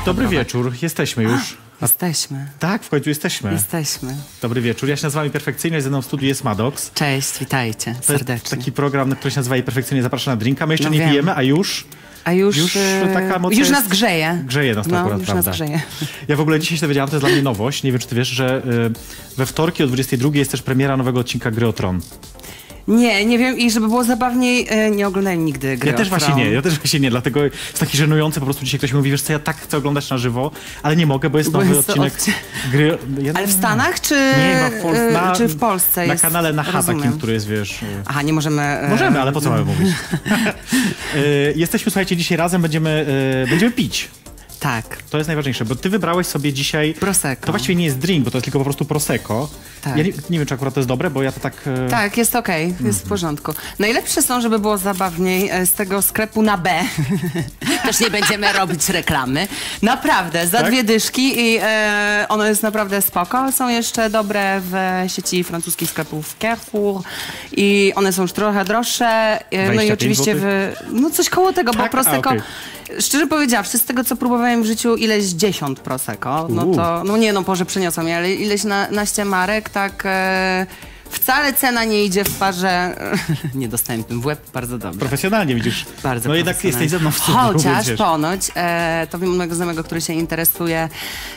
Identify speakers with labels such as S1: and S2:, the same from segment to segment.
S1: Dobry wieczór, jesteśmy już.
S2: Jesteśmy.
S1: Tak, w końcu jesteśmy.
S2: Jesteśmy.
S1: Dobry wieczór, ja się nazywam Perfekcyjnie, ze mną w studiu jest Maddox.
S2: Cześć, witajcie serdecznie.
S1: Taki program, który się nazywa Perfekcyjnie zaprasza na drinka. My jeszcze nie
S2: wiem.
S1: pijemy, a już taka emocja
S2: już nas grzeje.
S1: Grzeje nas to akurat,
S2: już
S1: prawda.
S2: nas grzeje.
S1: Ja w ogóle dzisiaj się dowiedziałam, to jest dla mnie nowość, nie wiem czy ty wiesz, że we wtorki o 22 jest też premiera nowego odcinka Gry o Tron.
S2: Nie wiem i żeby było zabawniej, nie oglądałem nigdy Gry
S1: Ja też
S2: o Tron.
S1: właśnie nie, dlatego jest taki żenujący, po prostu dzisiaj ktoś mi mówi, wiesz co, ja tak chcę oglądać na żywo, ale nie mogę, bo jest nowy odcinek Gry...
S2: Ale w Stanach czy, czy w Polsce
S1: na
S2: jest?
S1: kanale na
S2: Rozumiem.
S1: takim, który jest, wiesz...
S2: Aha, nie możemy...
S1: Możemy, ale po co mamy mówić? Jesteśmy, słuchajcie, dzisiaj razem, będziemy pić.
S2: Tak.
S1: To jest najważniejsze, bo ty wybrałeś sobie dzisiaj...
S2: Prosecco.
S1: To właściwie nie jest drink, bo to jest tylko po prostu Prosecco.
S2: Tak.
S1: Ja nie wiem, czy akurat to jest dobre, bo ja to tak...
S2: Tak, jest okej, jest w porządku. Najlepsze są, żeby było zabawniej, z tego sklepu na B. Też nie będziemy robić reklamy. Naprawdę, za 2 dyszki i ono jest naprawdę spoko. Są jeszcze dobre w sieci francuskich sklepów Carrefour i one są już trochę droższe. No i oczywiście no coś koło tego, bo Prosecco... Szczerze powiedziawszy, z tego co próbowałem w życiu ileś 10 Prosecco, no to, Boże, przyniosą mi, ale ileś naście marek, tak wcale cena nie idzie w parze, nie dostałem tym w łeb, bardzo dobrze.
S1: Profesjonalnie widzisz.
S2: Bardzo
S1: no jednak jesteś ze mną w studiu.
S2: Chociaż ponoć, to wiem od mojego znajomego, który się interesuje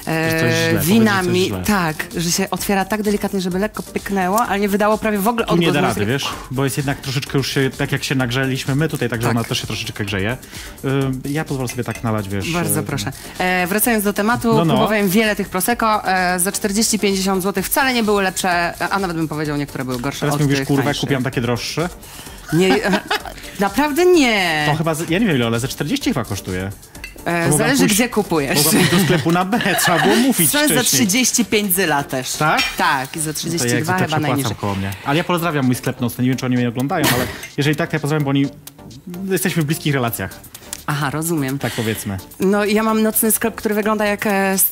S2: winami, tak, że się otwiera tak delikatnie, żeby lekko pyknęło, ale nie wydało prawie w ogóle odgłos.
S1: Tu nie da rady, wiesz, bo jest jednak troszeczkę już się, tak jak się nagrzeliśmy my tutaj, także ona też się troszeczkę grzeje. Ja pozwolę sobie tak nalać, wiesz.
S2: Bardzo proszę. Wracając do tematu, próbowałem wiele tych Prosecco, za 40-50 zł wcale nie były lepsze, a nawet bym powiedział, niektóre były gorsze
S1: teraz
S2: od
S1: mówisz,
S2: tych
S1: kurwa,
S2: tańszych.
S1: kupiłam takie droższe?
S2: Nie, naprawdę nie.
S1: To chyba, ja nie wiem ile, ale za 40 chyba kosztuje.
S2: Zależy gdzie kupujesz.
S1: Mogła pójść do sklepu na B, trzeba było mówić wcześniej.
S2: Za 35 zyla też.
S1: Tak?
S2: Tak, i za 32
S1: to
S2: chyba najniżej.
S1: koło mnie. Ale ja pozdrawiam mój sklep nocny, nie wiem czy oni mnie oglądają, ale jeżeli tak, to ja pozdrawiam, bo oni... Jesteśmy w bliskich relacjach.
S2: Aha, rozumiem.
S1: Tak powiedzmy.
S2: No ja mam nocny sklep, który wygląda jak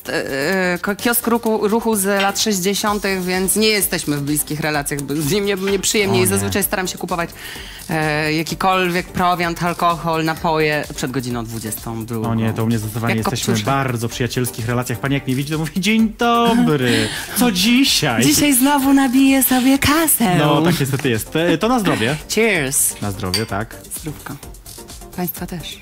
S2: kiosk ruchu z lat 60., więc nie jesteśmy w bliskich relacjach. Z nim mnie przyjemniej. Zazwyczaj staram się kupować jakikolwiek prowiant, alkohol, napoje przed godziną 22.
S1: O nie, to u mnie zdecydowanie jesteśmy w bardzo przyjacielskich relacjach. Pani jak mnie widzi, to mówi, dzień dobry, co dzisiaj?
S2: Dzisiaj znowu nabiję sobie kasę.
S1: No, tak niestety jest. To na zdrowie.
S2: Cheers.
S1: Na zdrowie, tak.
S2: Zdrówko. Państwa też.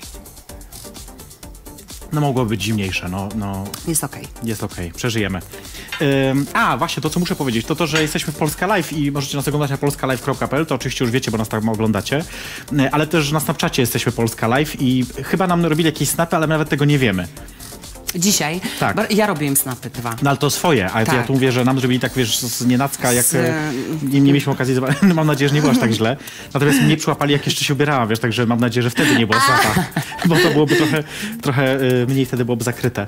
S1: No mogłoby być zimniejsze,
S2: Jest okej.
S1: Jest okej, przeżyjemy. Właśnie, to co muszę powiedzieć, to, że jesteśmy w Polska Live i możecie nas oglądać na polskalive.pl, to oczywiście już wiecie, bo nas tam oglądacie, ale też na Snapchacie jesteśmy Polska Live i chyba nam robili jakieś snapy, ale my nawet tego nie wiemy.
S2: Dzisiaj?
S1: Tak.
S2: Ja robiłem snapy 2.
S1: No ale to swoje, a ja tu mówię, że nam zrobili tak, wiesz, z nienacka, jak nie mieliśmy okazji zobaczyć. Mam nadzieję, że nie było aż tak źle. Natomiast mnie przyłapali, jak jeszcze się ubierałam, wiesz, także mam nadzieję, że wtedy nie było snapa, bo to byłoby trochę mniej wtedy byłoby zakryte.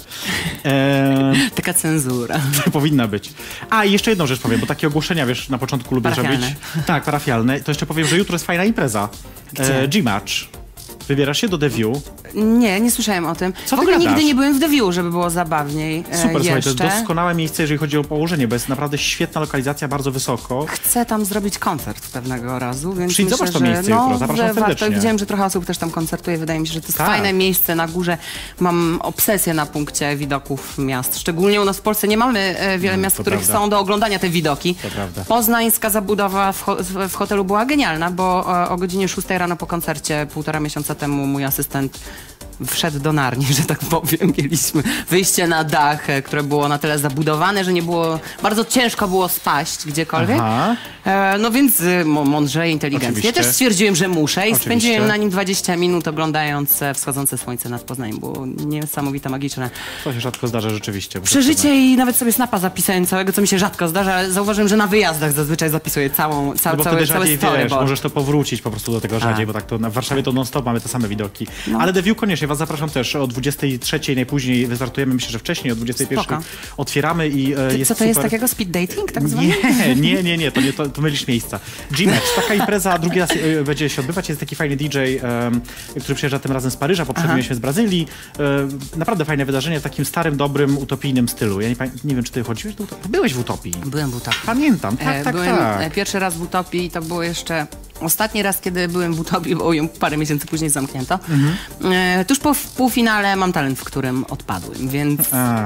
S2: Taka cenzura.
S1: Powinna być. I jeszcze jedną rzecz powiem, bo takie ogłoszenia, wiesz, na początku lubię robić. Tak, parafialne. To jeszcze powiem, że jutro jest fajna impreza. G-Match. Wybierasz się do The View?
S2: Nie słyszałem o tym.
S1: Co
S2: w ogóle
S1: ty
S2: nigdy
S1: gadasz?
S2: nie byłem w The View, żeby było zabawniej.
S1: Super, słuchaj, to jest
S2: jeszcze.
S1: doskonałe miejsce, jeżeli chodzi o położenie, bo jest naprawdę świetna lokalizacja, bardzo wysoko.
S2: Chcę tam zrobić koncert pewnego razu, więc
S1: Przyjdź,
S2: myślę,
S1: zobacz to miejsce jutro, zapraszam serdecznie.
S2: Widziałem, że trochę osób też tam koncertuje, wydaje mi się, że to jest fajne miejsce na górze. Mam obsesję na punkcie widoków miast. Szczególnie u nas w Polsce nie mamy wiele miast, w których są do oglądania te widoki.
S1: To prawda.
S2: Poznańska zabudowa w hotelu była genialna, bo o godzinie 6 rano po koncercie 1,5 miesiąca temu mój asystent wszedł do Narni, że tak powiem. Mieliśmy wyjście na dach, które było na tyle zabudowane, że nie było, bardzo ciężko było spaść gdziekolwiek. No więc mądrze, inteligentnie. Ja też stwierdziłem, że muszę i spędziłem na nim 20 minut oglądając wschodzące słońce nad Poznaniem. Było niesamowite, magiczne.
S1: To się rzadko zdarza rzeczywiście.
S2: Przeżycie i nawet sobie snapa zapisałem całego, co mi się rzadko zdarza, ale zauważyłem, że na wyjazdach zazwyczaj zapisuję cały storyboard.
S1: Możesz to powrócić po prostu do tego rzadziej, bo tak to w Warszawie to non-stop mamy te same widoki. Ale The View koniecznie, was zapraszam też o 23 najpóźniej wystartujemy, myślę, że wcześniej, o 21 otwieramy i jest
S2: co to
S1: super...
S2: jest takiego speed dating tak zwany?
S1: Nie, to mylisz miejsca. G-Match, taka impreza, drugi raz będzie się odbywać, jest taki fajny DJ, który przyjeżdża tym razem z Paryża, poprzednio mieliśmy z Brazylii. Naprawdę fajne wydarzenie w takim starym, dobrym, utopijnym stylu. Ja nie wiem, czy ty chodziłeś do Utopii? Byłeś w Utopii.
S2: Byłem w Utopii.
S1: Pamiętam, tak.
S2: Byłem pierwszy raz w Utopii i to było jeszcze Ostatni raz, kiedy byłem w Utopii, bo ją parę miesięcy później zamknięto, tuż po półfinale Mam Talent, w którym odpadłem, więc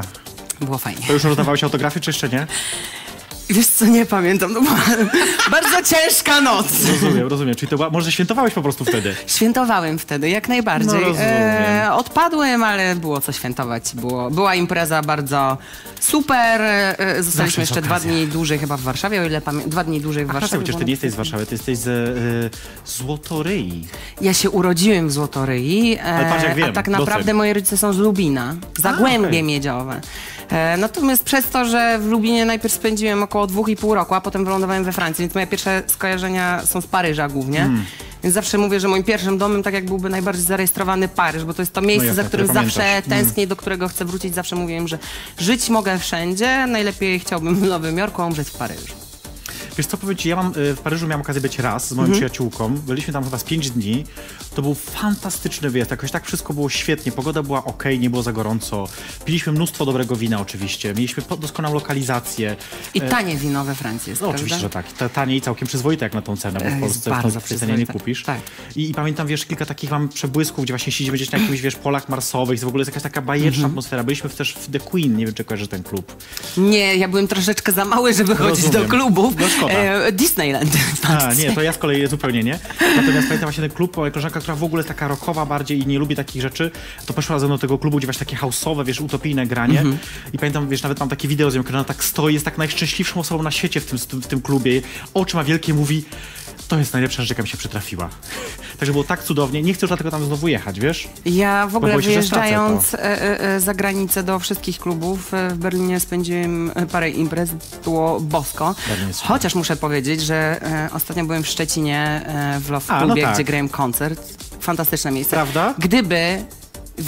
S2: było fajnie.
S1: To już rozdawałeś autografy, czy jeszcze nie?
S2: Wiesz co, nie pamiętam, to była bardzo ciężka noc.
S1: Rozumiem. Czyli to była, może świętowałeś po prostu wtedy?
S2: Świętowałem wtedy, jak najbardziej.
S1: No,
S2: odpadłem, ale było co świętować. Była impreza bardzo super. Zostaliśmy jeszcze 2 dni dłużej chyba w Warszawie, o ile pamiętam. 2 dni dłużej w Warszawie.
S1: Przecież ty nie jesteś z Warszawy, ty jesteś z Złotoryi.
S2: Ja się urodziłem w Złotoryi,
S1: wiem,
S2: a tak naprawdę moje rodzice są z Lubina, Zagłębie Miedziowe. Natomiast przez to, że w Lubinie najpierw spędziłem około 2,5 roku, a potem wylądowałem we Francji, więc moje pierwsze skojarzenia są z Paryża głównie. Więc zawsze mówię, że moim pierwszym domem tak jak byłby najbardziej zarejestrowany Paryż, bo to jest to miejsce, za którym zawsze tęsknię, do którego chcę wrócić. Zawsze mówiłem, że żyć mogę wszędzie, najlepiej chciałbym w Nowym Jorku, a umrzeć w Paryżu.
S1: Wiesz co, powiem ci, ja w Paryżu miałem okazję być raz z moją przyjaciółką. Byliśmy tam chyba z 5 dni. To był fantastyczny wyjazd. Jakoś tak wszystko było świetnie. Pogoda była okej, nie było za gorąco. Piliśmy mnóstwo dobrego wina oczywiście. Mieliśmy doskonałą lokalizację.
S2: I tanie wino we Francji jest,
S1: oczywiście, że tak. Tanie i całkiem przyzwoite jak na tą cenę, bo w Polsce w tej cenie nie kupisz.
S2: Tak.
S1: I pamiętam, wiesz, kilka takich mam przebłysków, gdzie właśnie siedzimy gdzieś na jakimś, wiesz, polach marsowych. W ogóle jest jakaś taka bajeczna atmosfera. Byliśmy też w The Queen. Nie wiem, czy kojarzysz ten klub.
S2: Nie, ja byłem troszeczkę za mały, żeby chodzić do klubów. Disneyland.
S1: Nie, to ja z kolei zupełnie nie. Natomiast pamiętam właśnie ten klub, moja koleżanka, która w ogóle jest taka rockowa bardziej i nie lubi takich rzeczy, to poszła ze mną do tego klubu, gdzie właśnie takie house'owe, wiesz, utopijne granie. I pamiętam, wiesz, nawet mam takie wideo z nią, która tak stoi, jest tak najszczęśliwszą osobą na świecie w tym klubie. Oczy ma wielkie, mówi, to jest najlepsza rzecz, jaka mi się przytrafiła. Także było tak cudownie. Nie chcę już dlatego tam znowu jechać, wiesz?
S2: Ja w ogóle wyjeżdżając za granicę do wszystkich klubów, w Berlinie spędziłem parę imprez, było bosko. Chociaż muszę powiedzieć, że ostatnio byłem w Szczecinie w Love Clubie, gdzie grałem koncert. Fantastyczne miejsce.
S1: Prawda?
S2: Gdyby w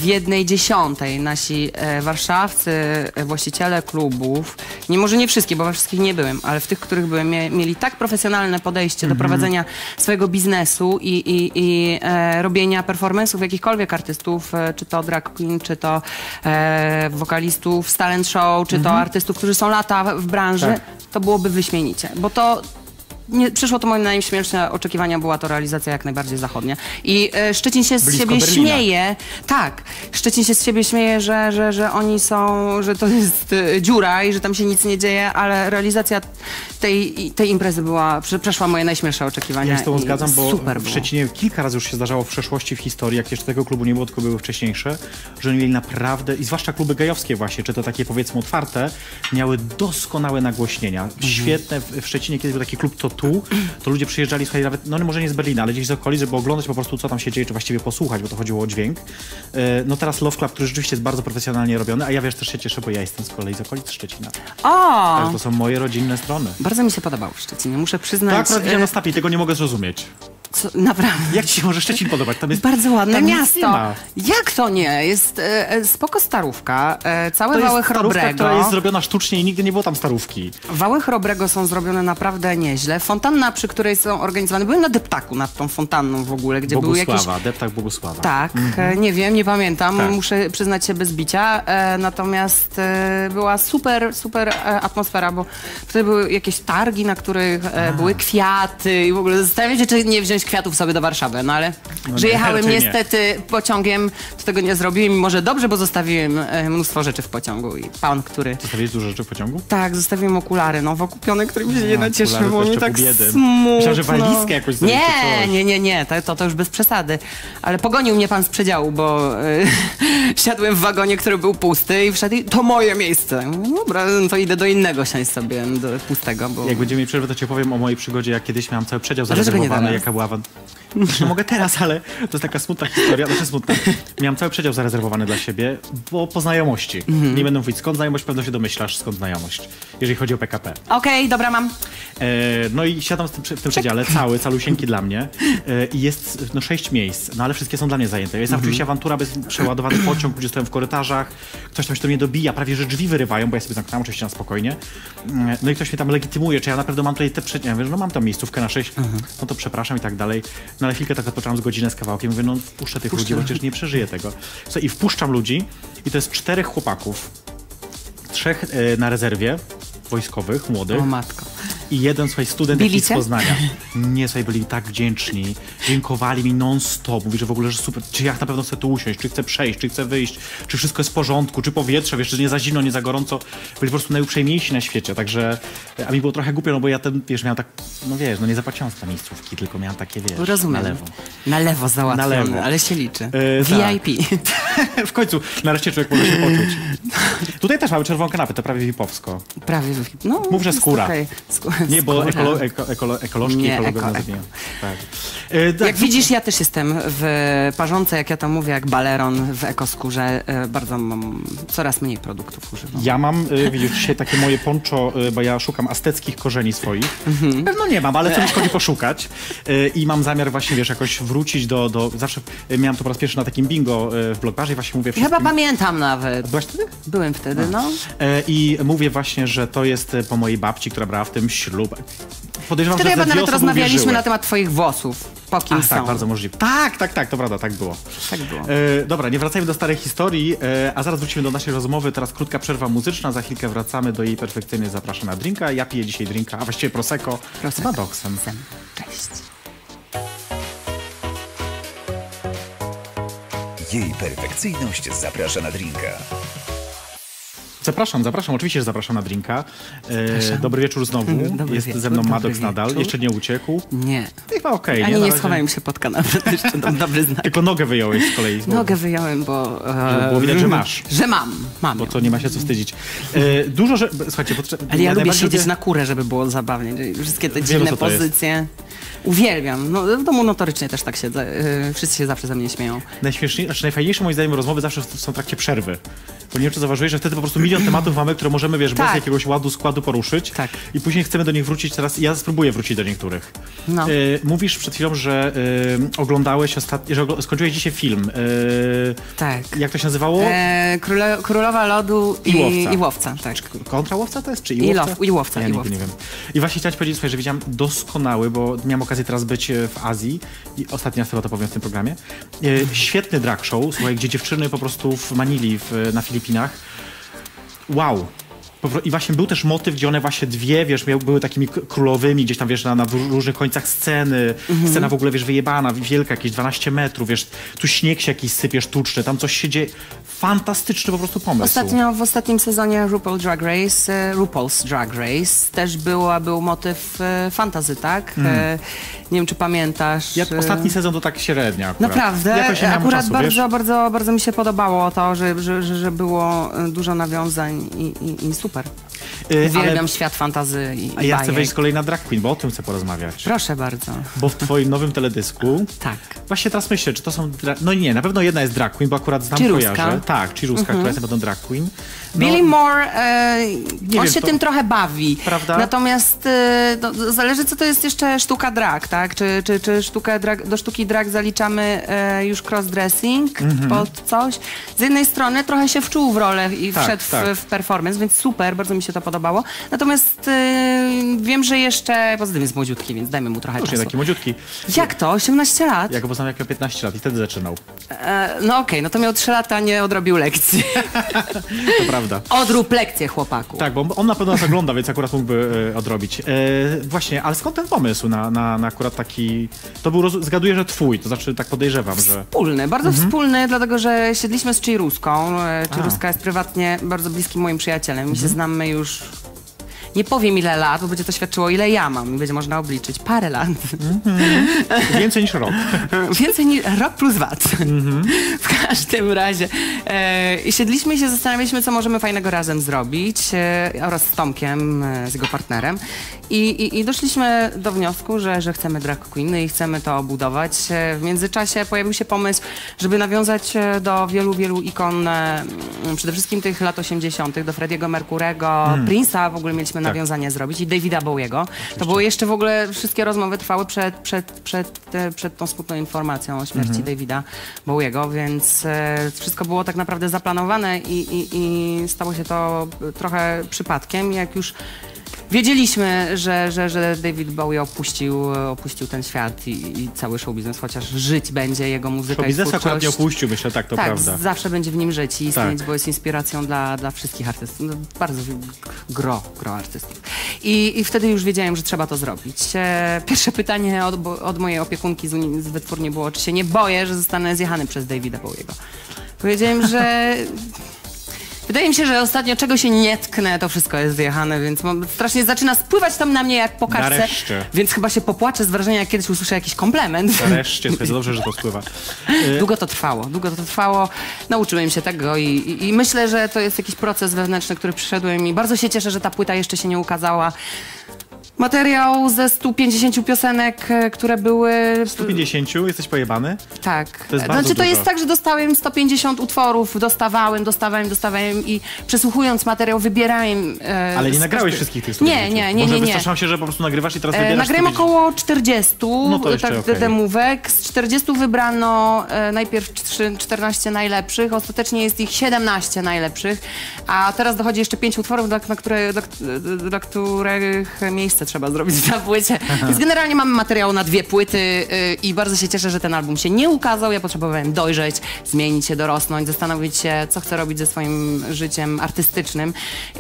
S2: 1/10 nasi warszawcy, właściciele klubów, może nie wszystkie, bo we wszystkich nie byłem, ale w tych, których byłem, mieli tak profesjonalne podejście do prowadzenia swojego biznesu i robienia performance'ów jakichkolwiek artystów, czy to drag queen, czy to wokalistów z talent show, czy to artystów, którzy są lata w branży, to byłoby wyśmienicie, bo to przyszło to moje najśmielsze oczekiwania, była to realizacja jak najbardziej zachodnia. I Szczecin się z siebie śmieje. Tak, Szczecin się z siebie śmieje, że oni są, że to jest dziura i że tam się nic nie dzieje, ale realizacja tej imprezy przeszła moje najśmielsze oczekiwania.
S1: Ja z tobą zgadzam, bo
S2: super
S1: w Szczecinie kilka razy już się zdarzało w przeszłości, w historii, jak jeszcze tego klubu nie było, tylko były wcześniejsze, że oni mieli naprawdę, i zwłaszcza kluby gejowskie właśnie, czy to takie powiedzmy otwarte, miały doskonałe nagłośnienia. Świetne. W Szczecinie kiedyś był taki klub to ludzie przyjeżdżali, słuchaj, nawet, no może nie z Berlina, ale gdzieś z okolic, żeby oglądać po prostu, co tam się dzieje, czy właściwie posłuchać, bo to chodziło o dźwięk. No teraz Love Club, który rzeczywiście jest bardzo profesjonalnie robiony, a ja wiesz, też się cieszę, bo ja jestem z kolei z okolic Szczecina. Tak, to są moje rodzinne strony.
S2: Bardzo mi się podobało w Szczecinie, muszę przyznać.
S1: Tak, akurat widziałem na Snapie, tego nie mogę zrozumieć.
S2: Co, naprawdę.
S1: Jak ci się może Szczecin podobać? Tam jest
S2: bardzo ładne miasto.
S1: Nie
S2: Jak to nie? Jest spoko starówka. Całe
S1: to
S2: Wały
S1: jest
S2: Chrobrego.
S1: Która jest zrobiona sztucznie i nigdy nie było tam starówki.
S2: Wały Chrobrego są zrobione naprawdę nieźle. Fontanna, przy której są organizowane. Byłem na deptaku nad tą fontanną w ogóle, gdzie były jakieś...
S1: Deptak Bogusława.
S2: Tak, nie wiem, nie pamiętam. Tak. Muszę przyznać się bez bicia. Natomiast była super atmosfera, bo tutaj były jakieś targi, na których były kwiaty i w ogóle zastanawiam się, czy nie wziąć kwiatów sobie do Warszawy, no ale że jechałem niestety pociągiem, to tego nie zrobiłem i może dobrze, bo zostawiłem mnóstwo rzeczy w pociągu i pan, który...
S1: Zostawiłeś dużo rzeczy w pociągu?
S2: Tak, zostawiłem okulary nowo kupione, którymi się nie nacieszyłem, bo mi tak smutno.
S1: Myślałem, że walizkę jakoś zrobić.
S2: Nie, to już bez przesady, ale pogonił mnie pan z przedziału, bo siadłem w wagonie, który był pusty i wszedł i to moje miejsce. Dobra, no to idę do innego siąść sobie, do pustego, bo...
S1: Jak będziemy mieli przerwę, to ci opowiem o mojej przygodzie, jak kiedyś miałam cały przedział zarezerwowany, jaka była... No mogę teraz, ale to jest taka smutna historia, znaczy smutna. Miałem cały przedział zarezerwowany dla siebie, bo po znajomości. Nie będę mówić skąd znajomość, pewno się domyślasz skąd znajomość, jeżeli chodzi o PKP.
S2: Okej, dobra, mam.
S1: No i siadam w tym przedziale, calusieńki dla mnie i jest 6 miejsc, no ale wszystkie są dla mnie zajęte. Jest oczywiście awantura, bez przeładowany pociąg, ludzie stoją w korytarzach, ktoś tam się do mnie dobija, prawie że drzwi wyrywają, bo ja sobie zamknąłem oczywiście na spokojnie. No i ktoś mnie tam legitymuje, czy ja naprawdę mam tutaj te przedziały. Ja mówię, no mam tam miejscówkę na 6, no to przepraszam i tak dalej. No ale chwilkę tak odpoczęłam z godzinę z kawałkiem, mówię, no wpuszczę tych ludzi, bo przecież nie przeżyję tego. I wpuszczam ludzi i to jest 4 chłopaków, 3 na rezerwie, wojskowych, młodych.
S2: O matko.
S1: i jeden, słuchaj, student jakiś z Poznania. Nie, słuchaj, byli tak wdzięczni. Dziękowali mi non-stop. Mówi, że w ogóle, że super, czy ja na pewno chcę tu usiąść, czy chcę przejść, czy chcę wyjść, czy wszystko jest w porządku, czy powietrze, wiesz, czy nie za zimno, nie za gorąco. Byli po prostu najuprzejmiejsi na świecie, także, a mi było trochę głupio, no bo ja ten, wiesz, miałem tak, no wiesz, no nie zapłaciłem za miejscówki, tylko miałem takie, wiesz,
S2: rozumiem.
S1: na lewo.
S2: Na lewo załatwione,
S1: na lewo.
S2: ale się liczy.
S1: VIP.
S2: Tak.
S1: W końcu, nareszcie człowiek może się poczuć. Tutaj też mamy czerwoną kanapę, to prawie VIP-owsko.
S2: Prawie, no.
S1: Mów, że skóra.
S2: Okay.
S1: Nie, bo ekolożki
S2: nie,
S1: ekologowie nazywają. Tak.
S2: Jak widzisz, ja też jestem w parzące, jak ja to mówię, jak baleron w ekoskórze. Bardzo mam, coraz mniej produktów używam.
S1: Ja mam, widzisz, dzisiaj takie moje poncho, bo ja szukam azteckich korzeni swoich. Pewno nie mam, ale co mi szkodzi poszukać. I mam zamiar właśnie, wiesz, jakoś wrócić do zawsze miałem to po raz pierwszy na takim bingo w Blockbarze i właśnie mówię wszystkim.
S2: Chyba pamiętam nawet.
S1: Byłaś wtedy?
S2: Byłem wtedy, no.
S1: I mówię właśnie, że to jest po mojej babci, która brała w tym ślub. Podejrzewam,
S2: wtedy
S1: że
S2: chyba nawet rozmawialiśmy
S1: uwierzyły.
S2: na temat twoich włosów. Po kim są.
S1: Tak, bardzo możliwe. Tak, to prawda, tak było.
S2: Tak było.
S1: Dobra, nie wracajmy do starej historii, a zaraz wrócimy do naszej rozmowy. Teraz krótka przerwa muzyczna, za chwilkę wracamy do jej perfekcyjnej zapraszam na drinka. Ja piję dzisiaj drinka, a właściwie Prosecco z Maddoxem.
S2: Cześć.
S3: Jej perfekcyjność zaprasza na drinka.
S1: Zapraszam, oczywiście, że zapraszam na drinka. Dobry wieczór znowu. Jest ze mną Maddox nadal. Jeszcze nie uciekł.
S2: Nie.
S1: Chyba okej.
S2: Ani nie schowałem się pod kanapę, to jeszcze dobry znak.
S1: Tylko nogę wyjąłeś z kolei.
S2: Nogę wyjąłem, bo...
S1: Żeby było widać, że masz.
S2: Że mam.
S1: Bo to nie ma się co wstydzić. Dużo, że... Słuchajcie,
S2: ale ja lubię siedzieć na kurę, żeby było zabawnie. Wszystkie te dziwne pozycje. Uwielbiam. No, w domu notorycznie też tak siedzę. Wszyscy się zawsze ze mnie śmieją.
S1: Najfajniejsze moim zdaniem rozmowy zawsze są w trakcie przerwy. Bo nie wiem, czy zauważyłeś, że wtedy po prostu milion tematów mamy, które możemy, wiesz, bez jakiegoś ładu, składu poruszyć.
S2: Tak.
S1: I później chcemy do nich wrócić teraz. Ja spróbuję wrócić do niektórych.
S2: No.
S1: Mówisz przed chwilą, że oglądałeś ostatnio, że skończyłeś dzisiaj film.
S2: Tak.
S1: Jak to się nazywało?
S2: Królowa Lodu i Łowca. Tak.
S1: Kontra Łowca to jest? Czy i Łowca?
S2: I Łowca.
S1: Ja nigdy nie wiem. I właśnie chciałem ci powiedzieć, słuchaj, że widziałem doskonały, bo miałem okazję teraz być w Azji i ostatni raz chyba to powiem w tym programie. Świetny drag show, słuchaj, gdzie dziewczyny po prostu w Manili na Filipinach. Wow. I właśnie był też motyw, gdzie one właśnie dwie, wiesz, były takimi królowymi gdzieś tam, wiesz, na różnych końcach sceny. Scena w ogóle, wiesz, wyjebana, wielka, jakieś 12 metrów, wiesz, tu śnieg się jakiś sypie sztuczny, tam coś się dzieje. Fantastyczny po prostu pomysł.
S2: W ostatnim sezonie RuPaul's Drag Race też był motyw fantasy, tak? Nie wiem, czy pamiętasz.
S1: Ostatni sezon to tak średnia akurat.
S2: Naprawdę?
S1: Jakoś nie
S2: akurat
S1: czasu,
S2: bardzo mi się podobało to, że było dużo nawiązań i super. Uwielbiam świat fantasy i
S1: A ja
S2: bajek.
S1: chcę wejść z kolei na drag queen, bo o tym chcę porozmawiać.
S2: Proszę bardzo.
S1: Bo w twoim nowym teledysku...
S2: Tak.
S1: Właśnie teraz myślę, czy to są... No nie, na pewno jedna jest drag queen, bo akurat znam, kojarzę. Tak, Chiruska, która jest na pewno drag queen.
S2: Billy Moore, on się tym trochę bawi.
S1: Prawda?
S2: Natomiast zależy, co to jest jeszcze sztuka drag, tak? Czy sztukę do sztuki drag zaliczamy już crossdressing pod coś? Z jednej strony trochę się wczuł w rolę i wszedł w performance, więc super, bardzo mi się to podobało. Natomiast wiem, że jeszcze, poza tym jest młodziutki, więc dajmy mu trochę czasu.
S1: Taki młodziutki.
S2: Jak to? 18 lat?
S1: Ja go poznałem, jak miał 15 lat i wtedy zaczynał.
S2: No okej, no to miał 3 lata, nie odrobił lekcji.
S1: To prawda.
S2: Odrób lekcję, chłopaku.
S1: Tak, bo on na pewno nas ogląda, więc akurat mógłby odrobić. Właśnie, ale skąd ten pomysł na akurat taki... To był, zgaduję, że twój, to znaczy tak podejrzewam, że...
S2: Wspólny, bardzo wspólny, dlatego że siedliśmy z Chiruską. Chiruska jest prywatnie bardzo bliskim moim przyjacielem. My się znamy już... Nie powiem ile lat, bo będzie to świadczyło ile ja mam i będzie można obliczyć. Parę lat.
S1: Więcej niż rok.
S2: Więcej niż rok plus VAT. W każdym razie. I siedliśmy i się zastanawialiśmy, co możemy fajnego razem zrobić. Oraz z Tomkiem, z jego partnerem. I doszliśmy do wniosku, że chcemy drag queen i chcemy to obudować. W międzyczasie pojawił się pomysł, żeby nawiązać do wielu ikon, przede wszystkim tych lat 80., do Freddie'ego Mercurego, Prince'a w ogóle mieliśmy nawiązanie zrobić i Davida Bowiego. To było jeszcze w ogóle, wszystkie rozmowy trwały przed tą smutną informacją o śmierci Davida Bowiego, więc wszystko było tak naprawdę zaplanowane i stało się to trochę przypadkiem. Jak już wiedzieliśmy, że David Bowie opuścił ten świat i cały show biznes, chociaż żyć będzie jego muzyka
S1: show
S2: i
S1: biznes
S2: twórczość.
S1: akurat nie opuścił, myślę, tak, to
S2: tak,
S1: prawda.
S2: Zawsze będzie w nim żyć i istnieć,
S1: Tak.
S2: bo jest inspiracją dla wszystkich artystów. No, bardzo gro artystów. I wtedy już wiedziałem, że trzeba to zrobić. Pierwsze pytanie od mojej opiekunki z wytwórni było, czy się nie boję, że zostanę zjechany przez Davida Bowiego. Powiedziałem, że wydaje mi się, że ostatnio czego się nie tknę, to wszystko jest zjechane, więc strasznie zaczyna spływać tam na mnie jak po kartce.
S1: Nareszcie.
S2: Więc chyba się popłaczę z wrażenia, jak kiedyś usłyszę jakiś komplement.
S1: Nareszcie, to jest dobrze, że to spływa.
S2: Długo to trwało. Nauczyłem się tego i myślę, że to jest jakiś proces wewnętrzny, który przyszedłem i bardzo się cieszę, że ta płyta jeszcze się nie ukazała. Materiał ze 150 piosenek, które były...
S1: 150? Jesteś pojebany?
S2: Tak.
S1: To jest bardzo
S2: to jest
S1: dużo.
S2: tak, że dostałem 150 utworów, dostawałem i przesłuchując materiał wybierałem...
S1: Ale nie nagrałeś wszystkich tych 150?
S2: Nie.
S1: Może wystraszam się, że po prostu nagrywasz i teraz wybierasz
S2: Nagrałem
S1: 150.
S2: około 40
S1: No to jeszcze okej.
S2: demówek. Z 40 wybrano najpierw 14 najlepszych, ostatecznie jest ich 17 najlepszych, a teraz dochodzi jeszcze 5 utworów, dla których miejsce trzeba zrobić na płycie. Więc generalnie mamy materiał na 2 płyty i bardzo się cieszę, że ten album się nie ukazał. Ja potrzebowałem dojrzeć, zmienić się, dorosnąć, zastanowić się, co chcę robić ze swoim życiem artystycznym.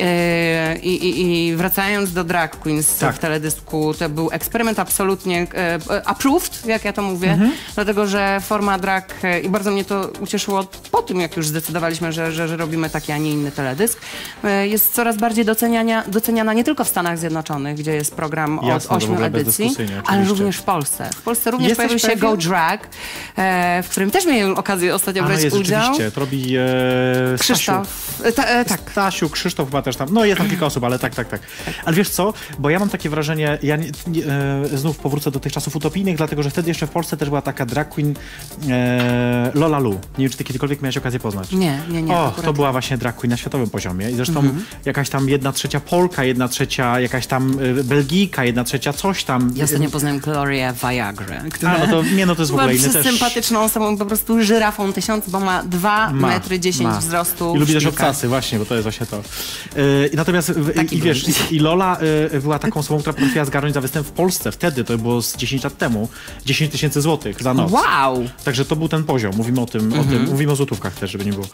S2: I wracając do Drag Queens w teledysku, to był eksperyment absolutnie approved, jak ja to mówię, dlatego, że forma drag i bardzo mnie to ucieszyło po tym, jak już zdecydowaliśmy, że robimy taki, a nie inny teledysk, jest coraz bardziej doceniana nie tylko w Stanach Zjednoczonych, gdzie jest program od 8 edycji, ale również w Polsce. W Polsce również pojawił się Go Drag, w którym też miałem okazję ostatnio brać udział.
S1: Rzeczywiście, to robi
S2: Krzysztof. Tak.
S1: Stasiu, Krzysztof chyba też tam. No jest tam kilka osób, ale tak. Ale wiesz co? Bo ja mam takie wrażenie, znów powrócę do tych czasów utopijnych, dlatego że wtedy jeszcze w Polsce też była taka drag queen Lola Lu. Nie wiem, czy ty kiedykolwiek miałeś okazję poznać.
S2: Nie.
S1: To była właśnie drag queen na światowym poziomie. I zresztą jakaś tam 1/3 Polka, 1/3 jakaś tam Belgijka, 1/3 coś tam.
S2: Ja ostatnio poznałem Glorię Viagrę, która
S1: to jest w ogóle inny też.
S2: sympatyczną osobą, po prostu żyrafą 1000, bo ma 2,10 m wzrostu.
S1: I lubi też obcasy, właśnie, bo to jest właśnie to. Natomiast wiesz, i Lola była taką osobą, która potrafiła zgarnąć za występ w Polsce. Wtedy, to było z 10 lat temu, 10 000 złotych za noc.
S2: Wow!
S1: Także to był ten poziom. Mówimy o tym, mówimy o złotówkach też, żeby nie było.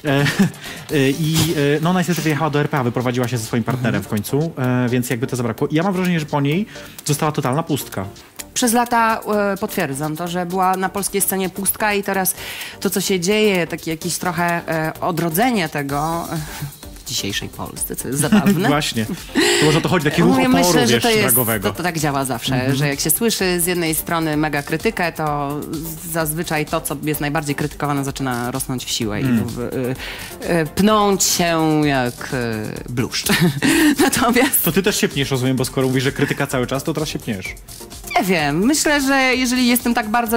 S1: Ona niestety wyjechała do RPA, wyprowadziła się ze swoim partnerem w końcu, więc jakby to zabrakło. I ja mam wrażenie, że po niej została totalna pustka.
S2: Przez lata potwierdzam to, że była na polskiej scenie pustka i teraz to, co się dzieje, takie jakieś trochę odrodzenie tego w dzisiejszej Polsce, co jest zabawne.
S1: Właśnie. To może to chodzi taki ruch oporu,
S2: myślę, że
S1: dragowego.
S2: to tak działa zawsze, że jak się słyszy z jednej strony mega krytykę, to zazwyczaj to, co jest najbardziej krytykowane, zaczyna rosnąć w siłę i pnąć się jak bluszcz. Natomiast...
S1: To ty też się pniesz, rozumiem, bo skoro mówisz, że krytyka cały czas, to teraz się pniesz.
S2: Nie wiem, myślę, że jeżeli jestem tak bardzo...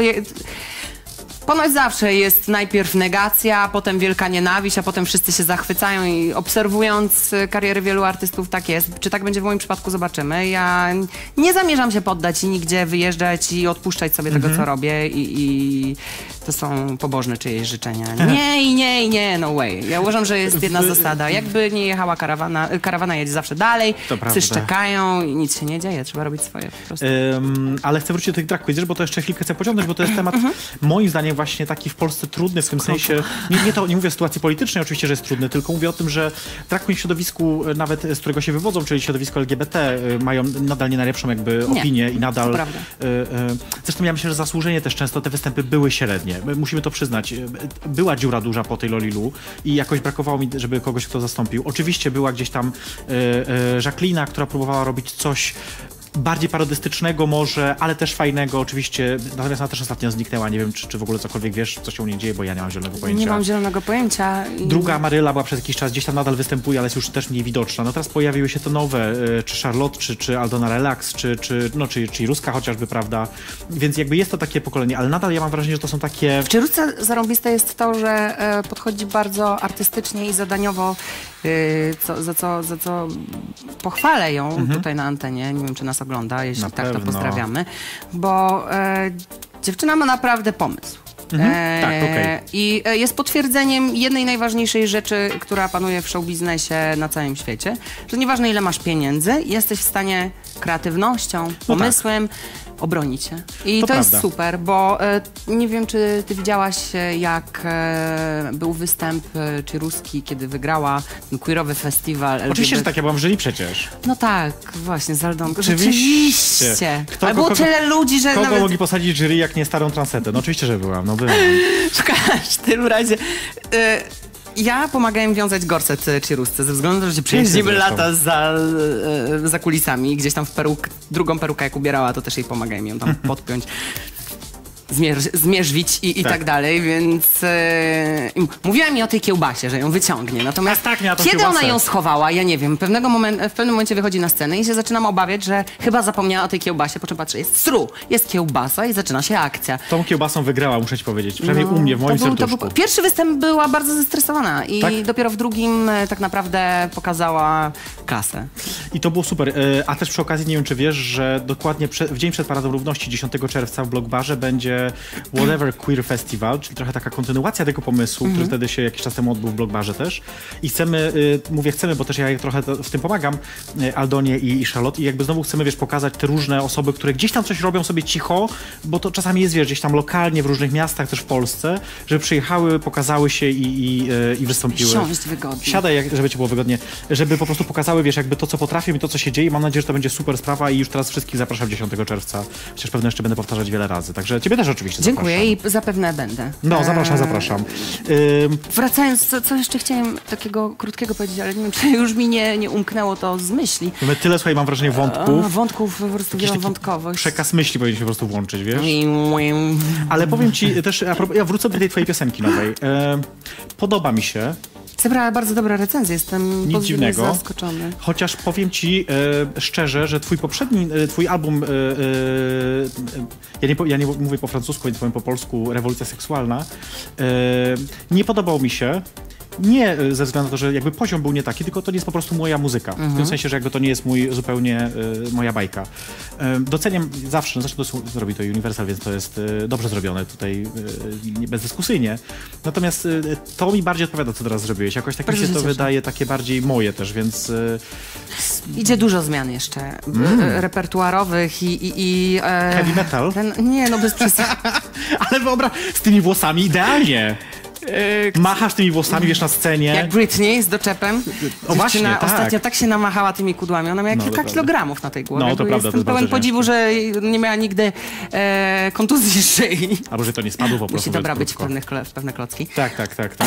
S2: Ponoć zawsze jest najpierw negacja, a potem wielka nienawiść, a potem wszyscy się zachwycają i obserwując kariery wielu artystów tak jest. Czy tak będzie w moim przypadku, zobaczymy. Ja nie zamierzam się poddać i nigdzie wyjeżdżać i odpuszczać sobie tego, co robię i to są pobożne czyjeś życzenia. Nie, no way. Ja uważam, że jest jedna zasada. Jakby nie jechała karawana jedzie zawsze dalej, wszyscy szczekają i nic się nie dzieje. Trzeba robić swoje po prostu.
S1: Ale chcę wrócić do tych drag queens, bo to jeszcze chwilkę chcę pociągnąć, bo to jest temat moim zdaniem właśnie taki w Polsce trudny w tym sensie. Nie mówię o sytuacji politycznej, oczywiście, że jest trudny, tylko mówię o tym, że drag queen w środowisku, nawet z którego się wywodzą, czyli środowisko LGBT, mają nadal nie najlepszą jakby opinię i nadal... Zresztą ja myślę, że zasłużenie też często te występy były średnie. Musimy to przyznać. Była dziura duża po tej Lolilu i jakoś brakowało mi, żeby kogoś kto zastąpił. Oczywiście była gdzieś tam Jacqueline, która próbowała robić coś bardziej parodystycznego może, ale też fajnego oczywiście, natomiast ona też ostatnio zniknęła, nie wiem czy w ogóle cokolwiek wiesz, co się u niej dzieje, bo ja nie mam zielonego pojęcia.
S2: Nie mam zielonego pojęcia.
S1: Druga Maryla była przez jakiś czas, gdzieś tam nadal występuje, ale jest już też mniej widoczna. No teraz pojawiły się to nowe, czy Charlotte, czy Aldona Relax, czy Ruska chociażby, prawda? Więc jakby jest to takie pokolenie, ale nadal ja mam wrażenie, że to są takie...
S2: W Czerówce zarąbiste jest to, że podchodzi bardzo artystycznie i zadaniowo, za co pochwalę ją tutaj na antenie. Nie wiem, czy nas ogląda, jeśli tak, to pozdrawiamy. Bo dziewczyna ma naprawdę pomysł.
S1: Tak, okej.
S2: I jest potwierdzeniem jednej najważniejszej rzeczy, która panuje w showbiznesie na całym świecie, że nieważne ile masz pieniędzy, jesteś w stanie kreatywnością, pomysłem obronić się. I to jest super, bo nie wiem, czy ty widziałaś, jak był występ Ciruski, kiedy wygrała ten queerowy festiwal.
S1: Oczywiście, że tak, ja byłam w jury przecież.
S2: No tak, właśnie, z Aldonką.
S1: Rzeczywiście.
S2: Ale było tyle ludzi, że
S1: kogo
S2: nawet...
S1: mogli posadzić w jury, jak nie starą Transetę? No oczywiście, że byłam, no byłam.
S2: W każdym razie... Ja pomagałem wiązać gorset Cirusce ze względu na to, że przyjaźnimy lata za kulisami. Gdzieś tam drugą perukę jak ubierała, to też jej pomagałem ją tam podpiąć. Zmierzwić i tak dalej, więc mówiła mi o tej kiełbasie, że ją wyciągnie. Natomiast kiedy ona ją schowała, ja nie wiem, w pewnym momencie wychodzi na scenę i się zaczynam obawiać, że chyba zapomniała o tej kiełbasie, po czym patrzę, jest kiełbasa i zaczyna się akcja.
S1: Tą kiełbasą wygrała, muszę ci powiedzieć, przynajmniej u mnie, w moim serduszku.
S2: Pierwszy występ była bardzo zestresowana i dopiero w drugim tak naprawdę pokazała klasę.
S1: I to było super. A też przy okazji, nie wiem czy wiesz, że dokładnie w dzień przed Paradą Równości, 10 czerwca w Blockbarze będzie Whatever Queer Festival, czyli trochę taka kontynuacja tego pomysłu, który wtedy się jakiś czas temu odbył w Blockbarze też. I chcemy, bo też ja trochę w tym pomagam, Aldonie i Charlotte, i jakby znowu chcemy, pokazać te różne osoby, które gdzieś tam coś robią sobie cicho, bo to czasami jest, gdzieś tam lokalnie, w różnych miastach, też w Polsce, żeby przyjechały, pokazały się i wystąpiły.
S2: Siąść wygodnie.
S1: Siadaj, żeby ci było wygodnie, żeby po prostu pokazały, jakby to, co potrafią i to, co się dzieje. Mam nadzieję, że to będzie super sprawa i już teraz wszystkich zapraszam 10 czerwca. Chociaż pewnie jeszcze będę powtarzać wiele razy. Także ciebie też oczywiście
S2: dziękuję
S1: zapraszam.
S2: I zapewne będę.
S1: No, zapraszam.
S2: Wracając, co jeszcze chciałem takiego krótkiego powiedzieć, ale nie wiem, czy już mi nie umknęło to z myśli.
S1: Mamy tyle, słuchaj, mam wrażenie wątków.
S2: Wątków, po prostu wielowątkowość.
S1: Przekaz myśli powinniśmy po prostu włączyć, wiesz? Ale powiem ci też, ja wrócę do tej twojej piosenki nowej. Podoba mi się.
S2: Zebrała bardzo dobre recenzje, jestem pozytywnie zaskoczony.
S1: Chociaż powiem ci szczerze, że twój album, ja nie mówię po francusku, więc powiem po polsku, Rewolucja seksualna, nie podobał mi się. Nie ze względu na to, że jakby poziom był nie taki, tylko to nie jest po prostu moja muzyka. W tym sensie, że jakby to nie jest zupełnie moja bajka. Doceniam zawsze, zresztą to zrobi to Universal, więc to jest dobrze zrobione tutaj, bezdyskusyjnie. Natomiast to mi bardziej odpowiada, co teraz zrobiłeś. Jakoś tak mi się to wydaje takie bardziej moje też, więc...
S2: Idzie dużo zmian jeszcze, repertuarowych i
S1: heavy metal?
S2: Nie, no bez przesady.
S1: Ale wyobraź, z tymi włosami idealnie. Machasz tymi włosami, wiesz, na scenie.
S2: Jak Britney z doczepem.
S1: Właśnie, tak.
S2: Ostatnio tak się namachała tymi kudłami. Ona miała kilka kilogramów na tej głowie.
S1: No, to prawda.
S2: Jestem pełen podziwu, że nie miała nigdy kontuzji szyi.
S1: Albo że to nie spadło po prostu.
S2: Musi dobra być w pewne klocki.
S1: Tak.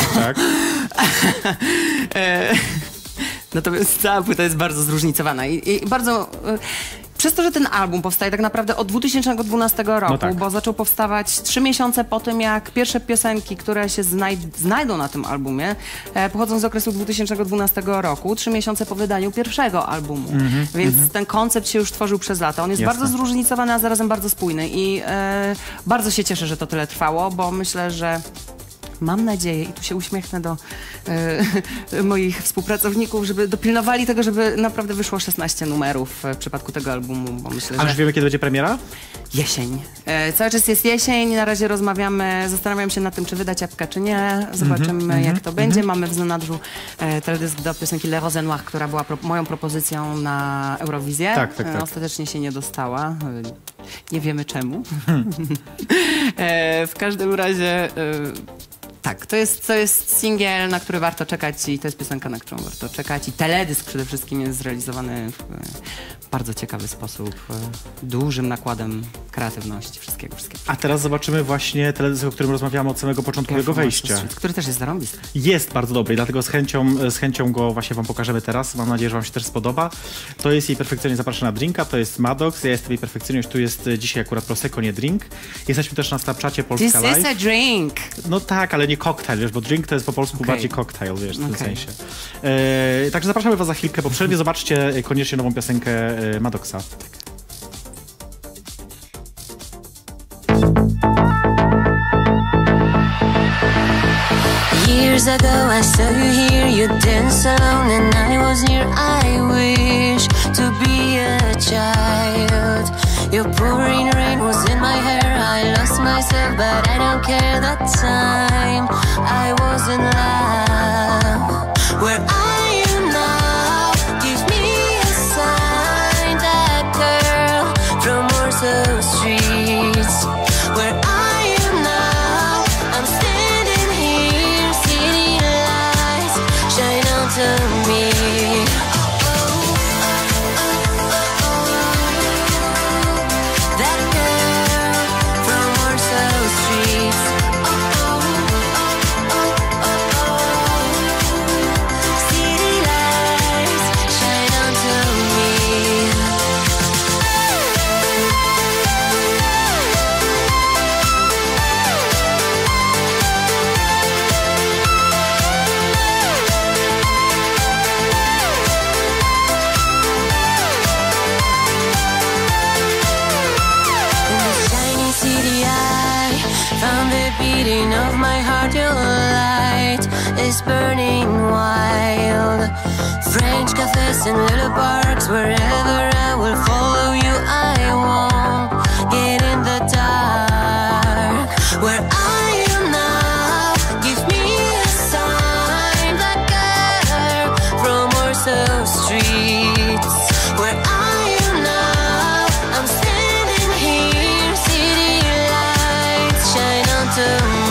S2: Natomiast cała płyta jest bardzo zróżnicowana i bardzo... Przez to, że ten album powstaje tak naprawdę od 2012 roku, bo zaczął powstawać 3 miesiące po tym, jak pierwsze piosenki, które się znajdą na tym albumie, pochodzą z okresu 2012 roku, 3 miesiące po wydaniu pierwszego albumu. Więc ten koncept się już tworzył przez lata. On jest bardzo zróżnicowany, a zarazem bardzo spójny i bardzo się cieszę, że to tyle trwało, bo myślę, że mam nadzieję, i tu się uśmiechnę do moich współpracowników, żeby dopilnowali tego, żeby naprawdę wyszło 16 numerów w przypadku tego albumu, bo myślę, że...
S1: A już wiemy, kiedy będzie premiera?
S2: Jesień. Cały czas jest jesień, na razie rozmawiamy, zastanawiam się nad tym, czy wydać apkę, czy nie. Zobaczymy, jak to będzie. Mamy w zanadrzu teledysk do piosenki Le Rose Noire, która była moją propozycją na Eurowizję.
S1: Tak.
S2: Ostatecznie się nie dostała. Nie wiemy czemu. W każdym razie... Tak, to jest singiel, na który warto czekać i to jest piosenka, na którą warto czekać i teledysk przede wszystkim jest zrealizowany w bardzo ciekawy sposób, dużym nakładem kreatywności, wszystkiego.
S1: A teraz zobaczymy właśnie teledysk, o którym rozmawiamy od samego początku jego wejścia.
S2: Który też jest zarąbisty.
S1: Jest bardzo dobry i dlatego z chęcią go właśnie wam pokażemy teraz. Mam nadzieję, że wam się też spodoba. To jest jej perfekcyjnie zapraszana na drinka, to jest Maddox, ja jestem jej perfekcyjność, tu jest dzisiaj akurat Prosecco, nie drink. Jesteśmy też na Snapchacie Polska Live.
S2: This is a drink!
S1: No tak, ale nie koktajl, wiesz, bo drink to jest po polsku bardziej koktajl, wiesz, w tym sensie. Także zapraszamy was za chwilkę po przerwie, zobaczcie koniecznie nową piosenkę Maddoxa.
S4: Years ago I saw you here, you danced alone and I was near. I wish to be a child. Your pouring rain was in my hair, I lost myself. myself, but I don't care. That time I was in love. Where are you now? Give me a sign. That girl from Warsaw streets. Where are you now? I'm standing here, city lights shine onto me. Of my heart, your light is burning wild. French cafes and little parks, wherever I will follow you, I won't get in the dark. Where are you now? Give me a sign. That girl from Warsaw streets. Where are you now? I'm standing here, city lights shine onto me.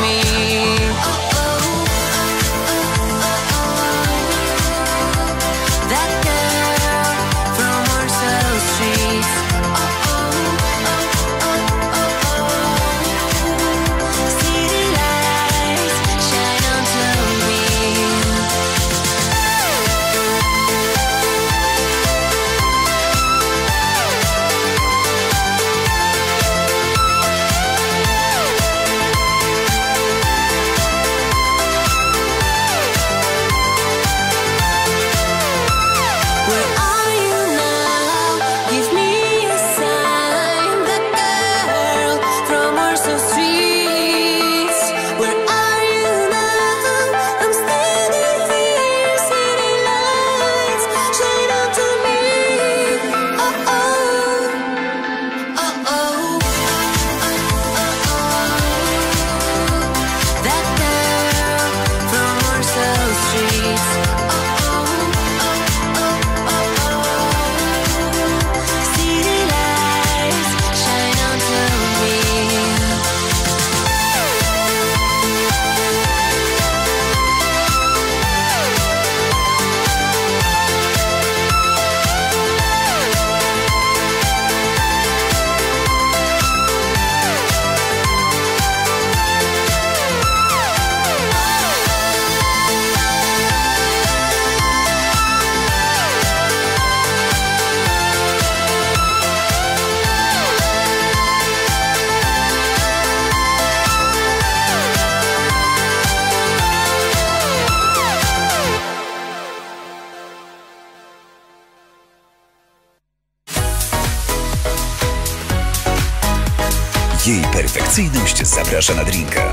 S3: Jej perfekcyjność zaprasza na drinka.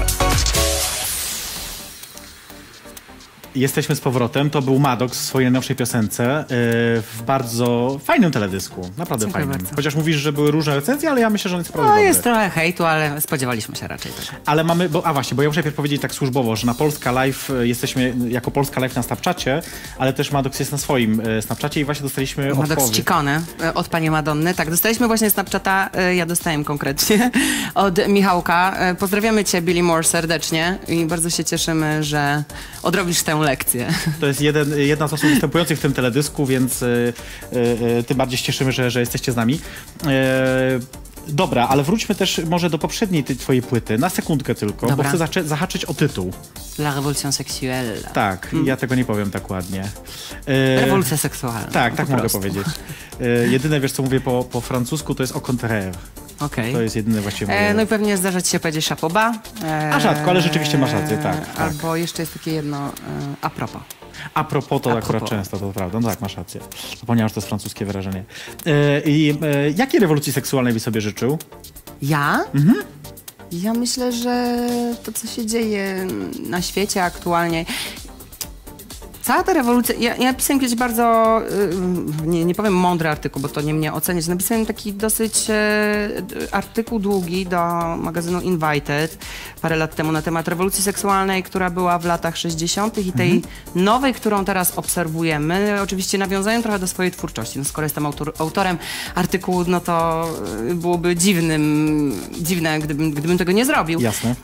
S1: Jesteśmy z powrotem. To był Maddox w swojej najnowszej piosence w bardzo fajnym teledysku. Naprawdę
S2: Dziękuję
S1: fajnym.
S2: bardzo.
S1: Chociaż mówisz, że były różne recenzje, ale ja myślę, że on jest naprawdę dobry.
S2: Jest trochę hejtu, ale spodziewaliśmy się raczej tego.
S1: Ale mamy, bo ja muszę najpierw powiedzieć tak służbowo, że na Polska Live jesteśmy jako Polska Live na Snapchacie, ale też Maddox jest na swoim Snapchacie i właśnie dostaliśmy
S2: Maddox
S1: odpowiedź.
S2: Ciccone od pani Madonny. Tak, dostaliśmy właśnie Snapchata, ja dostałem konkretnie, od Michałka. Pozdrawiamy cię, Billy Moore, serdecznie i bardzo się cieszymy, że odrobisz tę lekcję.
S1: To jest jedna z osób występujących w tym teledysku, więc tym bardziej się cieszymy, że jesteście z nami. Dobra, ale wróćmy też może do poprzedniej twojej płyty, na sekundkę tylko,
S2: Dobra.
S1: bo chcę zahaczyć o tytuł.
S2: La révolution sexuelle.
S1: Tak, ja tego nie powiem tak ładnie.
S2: Rewolucja seksualna.
S1: Tak, tak mogę
S2: prostu.
S1: powiedzieć. Jedyne, wiesz co mówię po francusku, to jest au contraire.
S2: Okej.
S1: To jest jedyne właściwie.
S2: No i pewnie zdarza ci się powiedzieć chapeau bas.
S1: A rzadko, ale rzeczywiście masz rację, tak.
S2: Albo jeszcze jest takie jedno a propos.
S1: A propos to
S2: A
S1: akurat
S2: propos.
S1: często, to prawda. No tak, masz rację. Zapomniałem, że to jest francuskie wyrażenie. Jakiej rewolucji seksualnej byś sobie życzył?
S2: Ja? Ja myślę, że to, co się dzieje na świecie aktualnie... Cała ta rewolucja, ja napisałem kiedyś bardzo, nie powiem mądry artykuł, bo to nie mnie oceniać, napisałem taki dosyć artykuł długi do magazynu Invited parę lat temu na temat rewolucji seksualnej, która była w latach 60. i tej nowej, którą teraz obserwujemy. Oczywiście nawiązałem trochę do swojej twórczości. No, skoro jestem autorem artykułu, no to byłoby dziwne, gdybym tego nie zrobił.
S1: Jasne.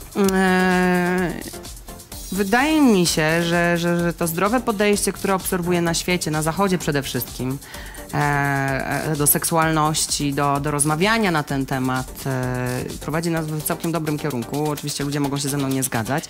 S2: Wydaje mi się, że to zdrowe podejście, które obserwuję na świecie, na Zachodzie przede wszystkim, do seksualności, do rozmawiania na ten temat, prowadzi nas w całkiem dobrym kierunku. Oczywiście ludzie mogą się ze mną nie zgadzać.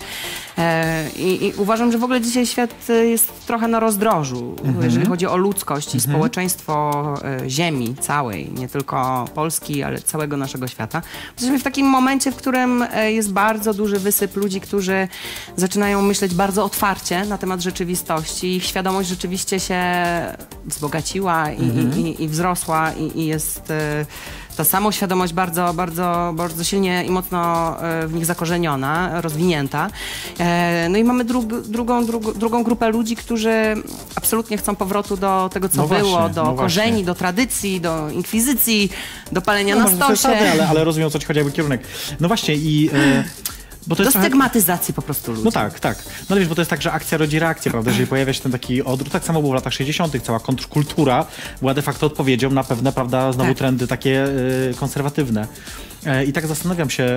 S2: I uważam, że w ogóle dzisiaj świat jest trochę na rozdrożu, jeżeli chodzi o ludzkość i społeczeństwo Ziemi całej, nie tylko Polski, ale całego naszego świata. Jesteśmy w takim momencie, w którym jest bardzo duży wysyp ludzi, którzy zaczynają myśleć bardzo otwarcie na temat rzeczywistości. Ich świadomość rzeczywiście się wzbogaciła i wzrosła i jest ta samoświadomość bardzo, bardzo, bardzo silnie i mocno w nich zakorzeniona, rozwinięta. No i mamy drugą grupę ludzi, którzy absolutnie chcą powrotu do tego, co było, do korzeni, do tradycji, do inkwizycji, do palenia na stosie.
S1: Przesady, ale rozumiem, o co ci chodzi, jakby kierunek. No właśnie i... Bo to
S2: do
S1: jest
S2: stygmatyzacji po prostu ludzi.
S1: No tak. No wiesz, bo to jest tak, że akcja rodzi reakcję, prawda? Jeżeli pojawia się ten taki odruch, tak samo było w latach 60. Cała kontrkultura była de facto odpowiedzią na pewne, prawda, znowu trendy takie konserwatywne. I tak zastanawiam się,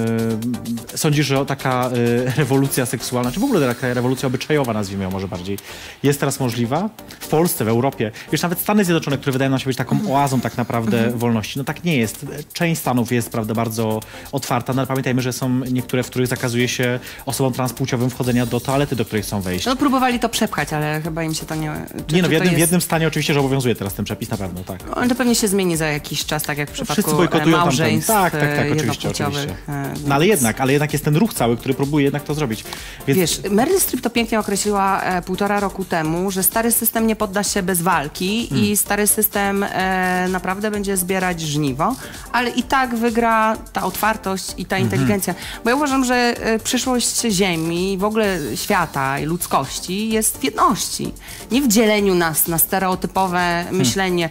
S1: sądzisz, że taka rewolucja seksualna, czy w ogóle taka rewolucja obyczajowa, nazwijmy ją może bardziej, jest teraz możliwa? W Polsce, w Europie. Wiesz, nawet Stany Zjednoczone, które wydają nam się być taką oazą tak naprawdę wolności, no tak nie jest. Część stanów jest, prawda, bardzo otwarta, no ale pamiętajmy, że są niektóre, w których zakazuje się osobom transpłciowym wchodzenia do toalety, do której chcą wejść.
S2: No próbowali to przepchać, ale chyba im się to nie...
S1: w jednym stanie oczywiście, że obowiązuje teraz ten przepis, na pewno, tak.
S2: No, ale to pewnie się zmieni za jakiś czas, tak jak w przypadku
S1: wszyscy bojkotują
S2: małżeństw.
S1: Tak, oczywiście. No ale jednak jest ten ruch cały, który próbuje jednak to zrobić. Więc...
S2: Wiesz, Meryl Streep to pięknie określiła 1,5 roku temu, że stary system nie podda się bez walki i stary system naprawdę będzie zbierać żniwo, ale i tak wygra ta otwartość i ta inteligencja. Bo ja uważam, że przyszłość Ziemi, w ogóle świata i ludzkości jest w jedności. Nie w dzieleniu nas na stereotypowe myślenie.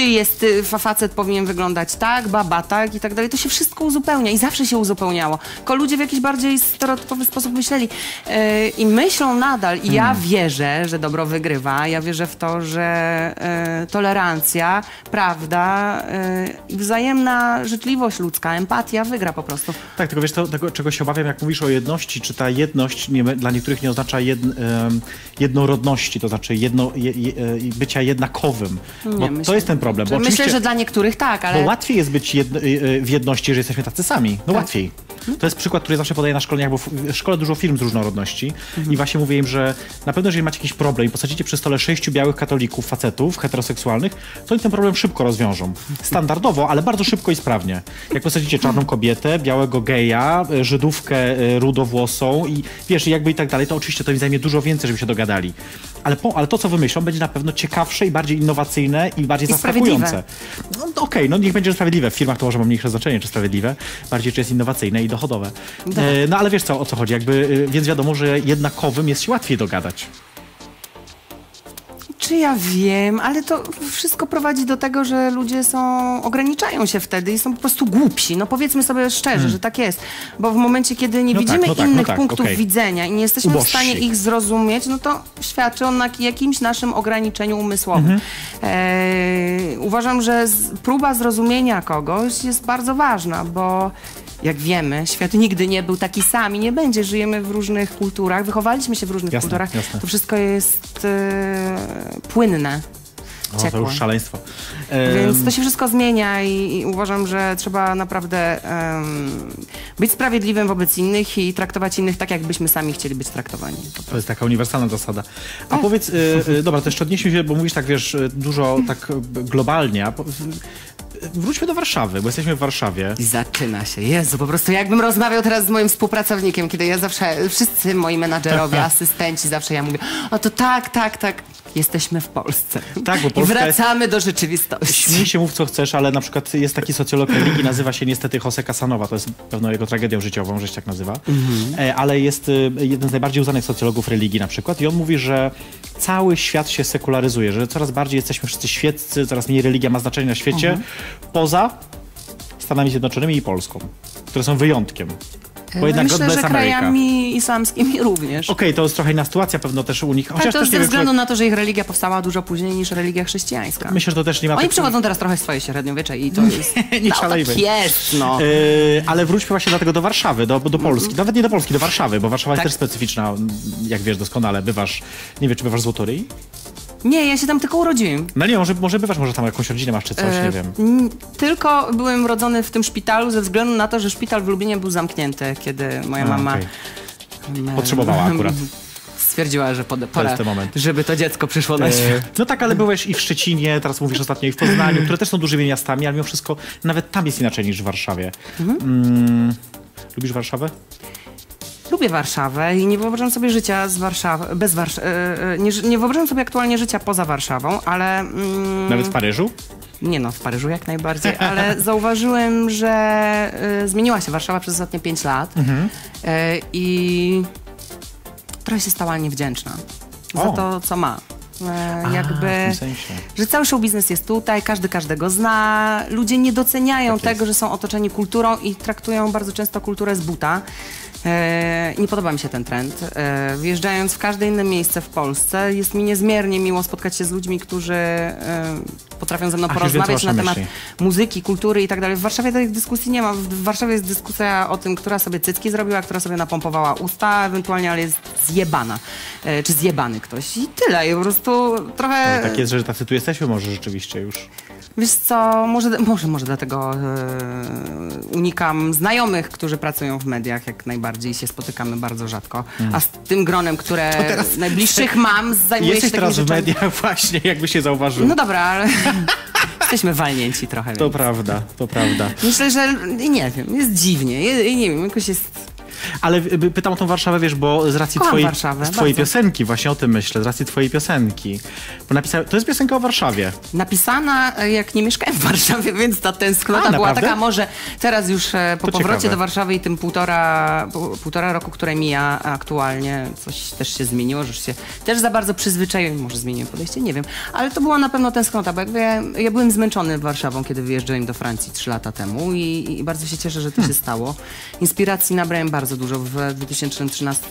S2: Facet powinien wyglądać tak, baba tak i tak dalej. To się wszystko uzupełnia i zawsze się uzupełniało. Tylko ludzie w jakiś bardziej stereotypowy sposób myśleli i myślą nadal. I ja wierzę, że dobro wygrywa. Ja wierzę w to, że tolerancja, prawda i wzajemna życzliwość ludzka, empatia wygra po prostu.
S1: Tak, tylko wiesz, tego, czego się obawiam, jak mówisz o jedności, czy ta jedność dla niektórych nie oznacza jednorodności, to znaczy bycia jednakowym. To jest ten problem. Bo
S2: myślę, że dla niektórych tak, ale...
S1: Bo łatwiej jest być w jedności, jeżeli jesteśmy tacy sami. No tak. Łatwiej. To jest przykład, który zawsze podaję na szkoleniach, bo w szkole dużo firm z różnorodności i właśnie mówię im, że na pewno jeżeli macie jakiś problem i posadzicie przy stole 6 białych katolików, facetów heteroseksualnych, to oni ten problem szybko rozwiążą. Standardowo, ale bardzo szybko i sprawnie. Jak posadzicie czarną kobietę, białego geja, Żydówkę rudowłosą i wiesz, jakby i tak dalej, to oczywiście to im zajmie dużo więcej, żeby się dogadali. Ale to, co wymyślą, będzie na pewno ciekawsze i bardziej innowacyjne i bardziej zaskakujące. No okej, no niech będzie sprawiedliwe. W firmach to może ma mniejsze znaczenie, czy sprawiedliwe, bardziej czy jest innowacyjne i dochodowe. No ale wiesz o co chodzi, więc wiadomo, że jednakowym jest się łatwiej dogadać.
S2: Czy ja wiem, ale to wszystko prowadzi do tego, że ludzie ograniczają się wtedy i są po prostu głupsi. No powiedzmy sobie szczerze, że tak jest. Bo w momencie, kiedy nie widzimy innych punktów widzenia i nie jesteśmy w stanie ich zrozumieć, no to świadczy o jakimś naszym ograniczeniu umysłowym. Uważam, że próba zrozumienia kogoś jest bardzo ważna, bo jak wiemy, świat nigdy nie był taki sam i nie będzie. Żyjemy w różnych kulturach, wychowaliśmy się w różnych kulturach. Jasne. To wszystko jest płynne, ciekłe.
S1: To już szaleństwo.
S2: Więc to się wszystko zmienia i uważam, że trzeba naprawdę być sprawiedliwym wobec innych i traktować innych tak, jakbyśmy sami chcieli być traktowani.
S1: To jest taka uniwersalna zasada. A powiedz, dobra, to jeszcze odnieśmy się, bo mówisz tak, wiesz, dużo tak globalnie. Wróćmy do Warszawy, bo jesteśmy w Warszawie.
S2: I zaczyna się. Jezu, po prostu jakbym rozmawiał teraz z moim współpracownikiem, kiedy ja zawsze, wszyscy moi menadżerowie, asystenci, zawsze ja mówię, o to tak. Jesteśmy w Polsce.
S1: Tak, bo
S2: I
S1: Polska
S2: wracamy do rzeczywistości.
S1: Śmiej się, mów co chcesz, ale na przykład jest taki socjolog religii, nazywa się niestety José Casanova, to jest pewno jego tragedią życiową, że się tak nazywa, ale jest jeden z najbardziej uznanych socjologów religii na przykład i on mówi, że cały świat się sekularyzuje, że coraz bardziej jesteśmy wszyscy świeccy, coraz mniej religia ma znaczenie na świecie, poza Stanami Zjednoczonymi i Polską, które są wyjątkiem. Bo jednak God
S2: Myślę,
S1: bless
S2: że
S1: America.
S2: krajami islamskimi również.
S1: Okej, to jest trochę inna sytuacja pewno też u nich.
S2: Ale
S1: Chociaż
S2: to
S1: też
S2: ze
S1: nie wiem,
S2: względu na to, że ich religia powstała dużo później niż religia chrześcijańska.
S1: myślę, że to też nie ma...
S2: Oni
S1: tak-
S2: przychodzą teraz trochę w swoje średniowiecze i to jest...
S1: Nie
S2: no,
S1: szalejmy.
S2: tak jest, no.
S1: Ale wróćmy właśnie dlatego do Warszawy, do Polski. Nawet nie do Polski, do Warszawy, bo Warszawa
S2: Tak.
S1: jest też specyficzna, jak wiesz doskonale. Bywasz, nie wiem, czy bywasz w Złotoryi?
S2: Nie, ja się tam tylko urodziłem.
S1: No nie, może bywasz, może tam jakąś rodzinę masz czy coś, nie wiem.
S2: Tylko byłem rodzony w tym szpitalu ze względu na to, że szpital w Lublinie był zamknięty, kiedy moja mama
S1: okej. Potrzebowała akurat.
S2: stwierdziła, że pora,
S1: ten moment.
S2: żeby to dziecko przyszło na świat.
S1: No tak, ale byłeś i w Szczecinie, teraz mówisz ostatnio i w Poznaniu, które też są dużymi miastami, ale mimo wszystko nawet tam jest inaczej niż w Warszawie. Lubisz Warszawę?
S2: Lubię Warszawę i nie wyobrażam sobie życia z Warszawy, bez Warszawy. Nie wyobrażam sobie aktualnie życia poza Warszawą, ale...
S1: Nawet w Paryżu?
S2: Nie no, w Paryżu jak najbardziej, ale zauważyłem, że zmieniła się Warszawa przez ostatnie 5 lat i trochę się stała niewdzięczna za
S1: O.
S2: to, co ma.
S1: w tym sensie.
S2: Że cały show biznes jest tutaj, każdy każdego zna, ludzie nie doceniają
S1: Tak
S2: tego,
S1: jest.
S2: że są otoczeni kulturą i traktują bardzo często kulturę z buta. Nie podoba mi się ten trend. Wjeżdżając w każde inne miejsce w Polsce, jest mi niezmiernie miło spotkać się z ludźmi, którzy potrafią ze mną
S1: Ach, już
S2: porozmawiać
S1: wiem, co
S2: na
S1: masz na
S2: temat
S1: myśli.
S2: muzyki, kultury i tak dalej. W Warszawie tej dyskusji nie ma. W Warszawie jest dyskusja o tym, która sobie cycki zrobiła, która sobie napompowała usta, ewentualnie, ale jest zjebana. Czy zjebany ktoś. I tyle. I po prostu trochę...
S1: Tak jest, że tacy tu jesteśmy może rzeczywiście już.
S2: Wiesz co, może dlatego unikam znajomych, którzy pracują w mediach jak najbardziej, się spotykamy bardzo rzadko. A z tym gronem, które najbliższych mam, zajmuję
S1: Jesteś
S2: się takimi
S1: teraz w
S2: rzeczami.
S1: mediach właśnie, jakby się zauważył.
S2: No dobra, ale jesteśmy walnięci trochę.
S1: To
S2: Więc.
S1: prawda, to prawda.
S2: Myślę, że nie wiem, jest dziwnie. Nie wiem, jakoś jest...
S1: Ale pytam o tą Warszawę, wiesz, bo z racji
S2: Kocham
S1: twojej,
S2: Warszawę,
S1: z twojej
S2: bardzo.
S1: piosenki, właśnie o tym myślę, z racji twojej piosenki. Bo to jest piosenka o Warszawie.
S2: Napisana jak nie mieszkałem w Warszawie, więc ta tęsknota była
S1: naprawdę?
S2: taka, może teraz już po
S1: To
S2: powrocie
S1: ciekawe.
S2: do Warszawy i tym półtora roku, które mija aktualnie, coś też się zmieniło, że się też za bardzo przyzwyczaiłem, może zmieniłem podejście, nie wiem, ale to była na pewno tęsknota, bo jakby ja byłem zmęczony Warszawą, kiedy wyjeżdżałem do Francji 3 lata temu i bardzo się cieszę, że to się stało. Inspiracji nabrałem bardzo dużo w 2013,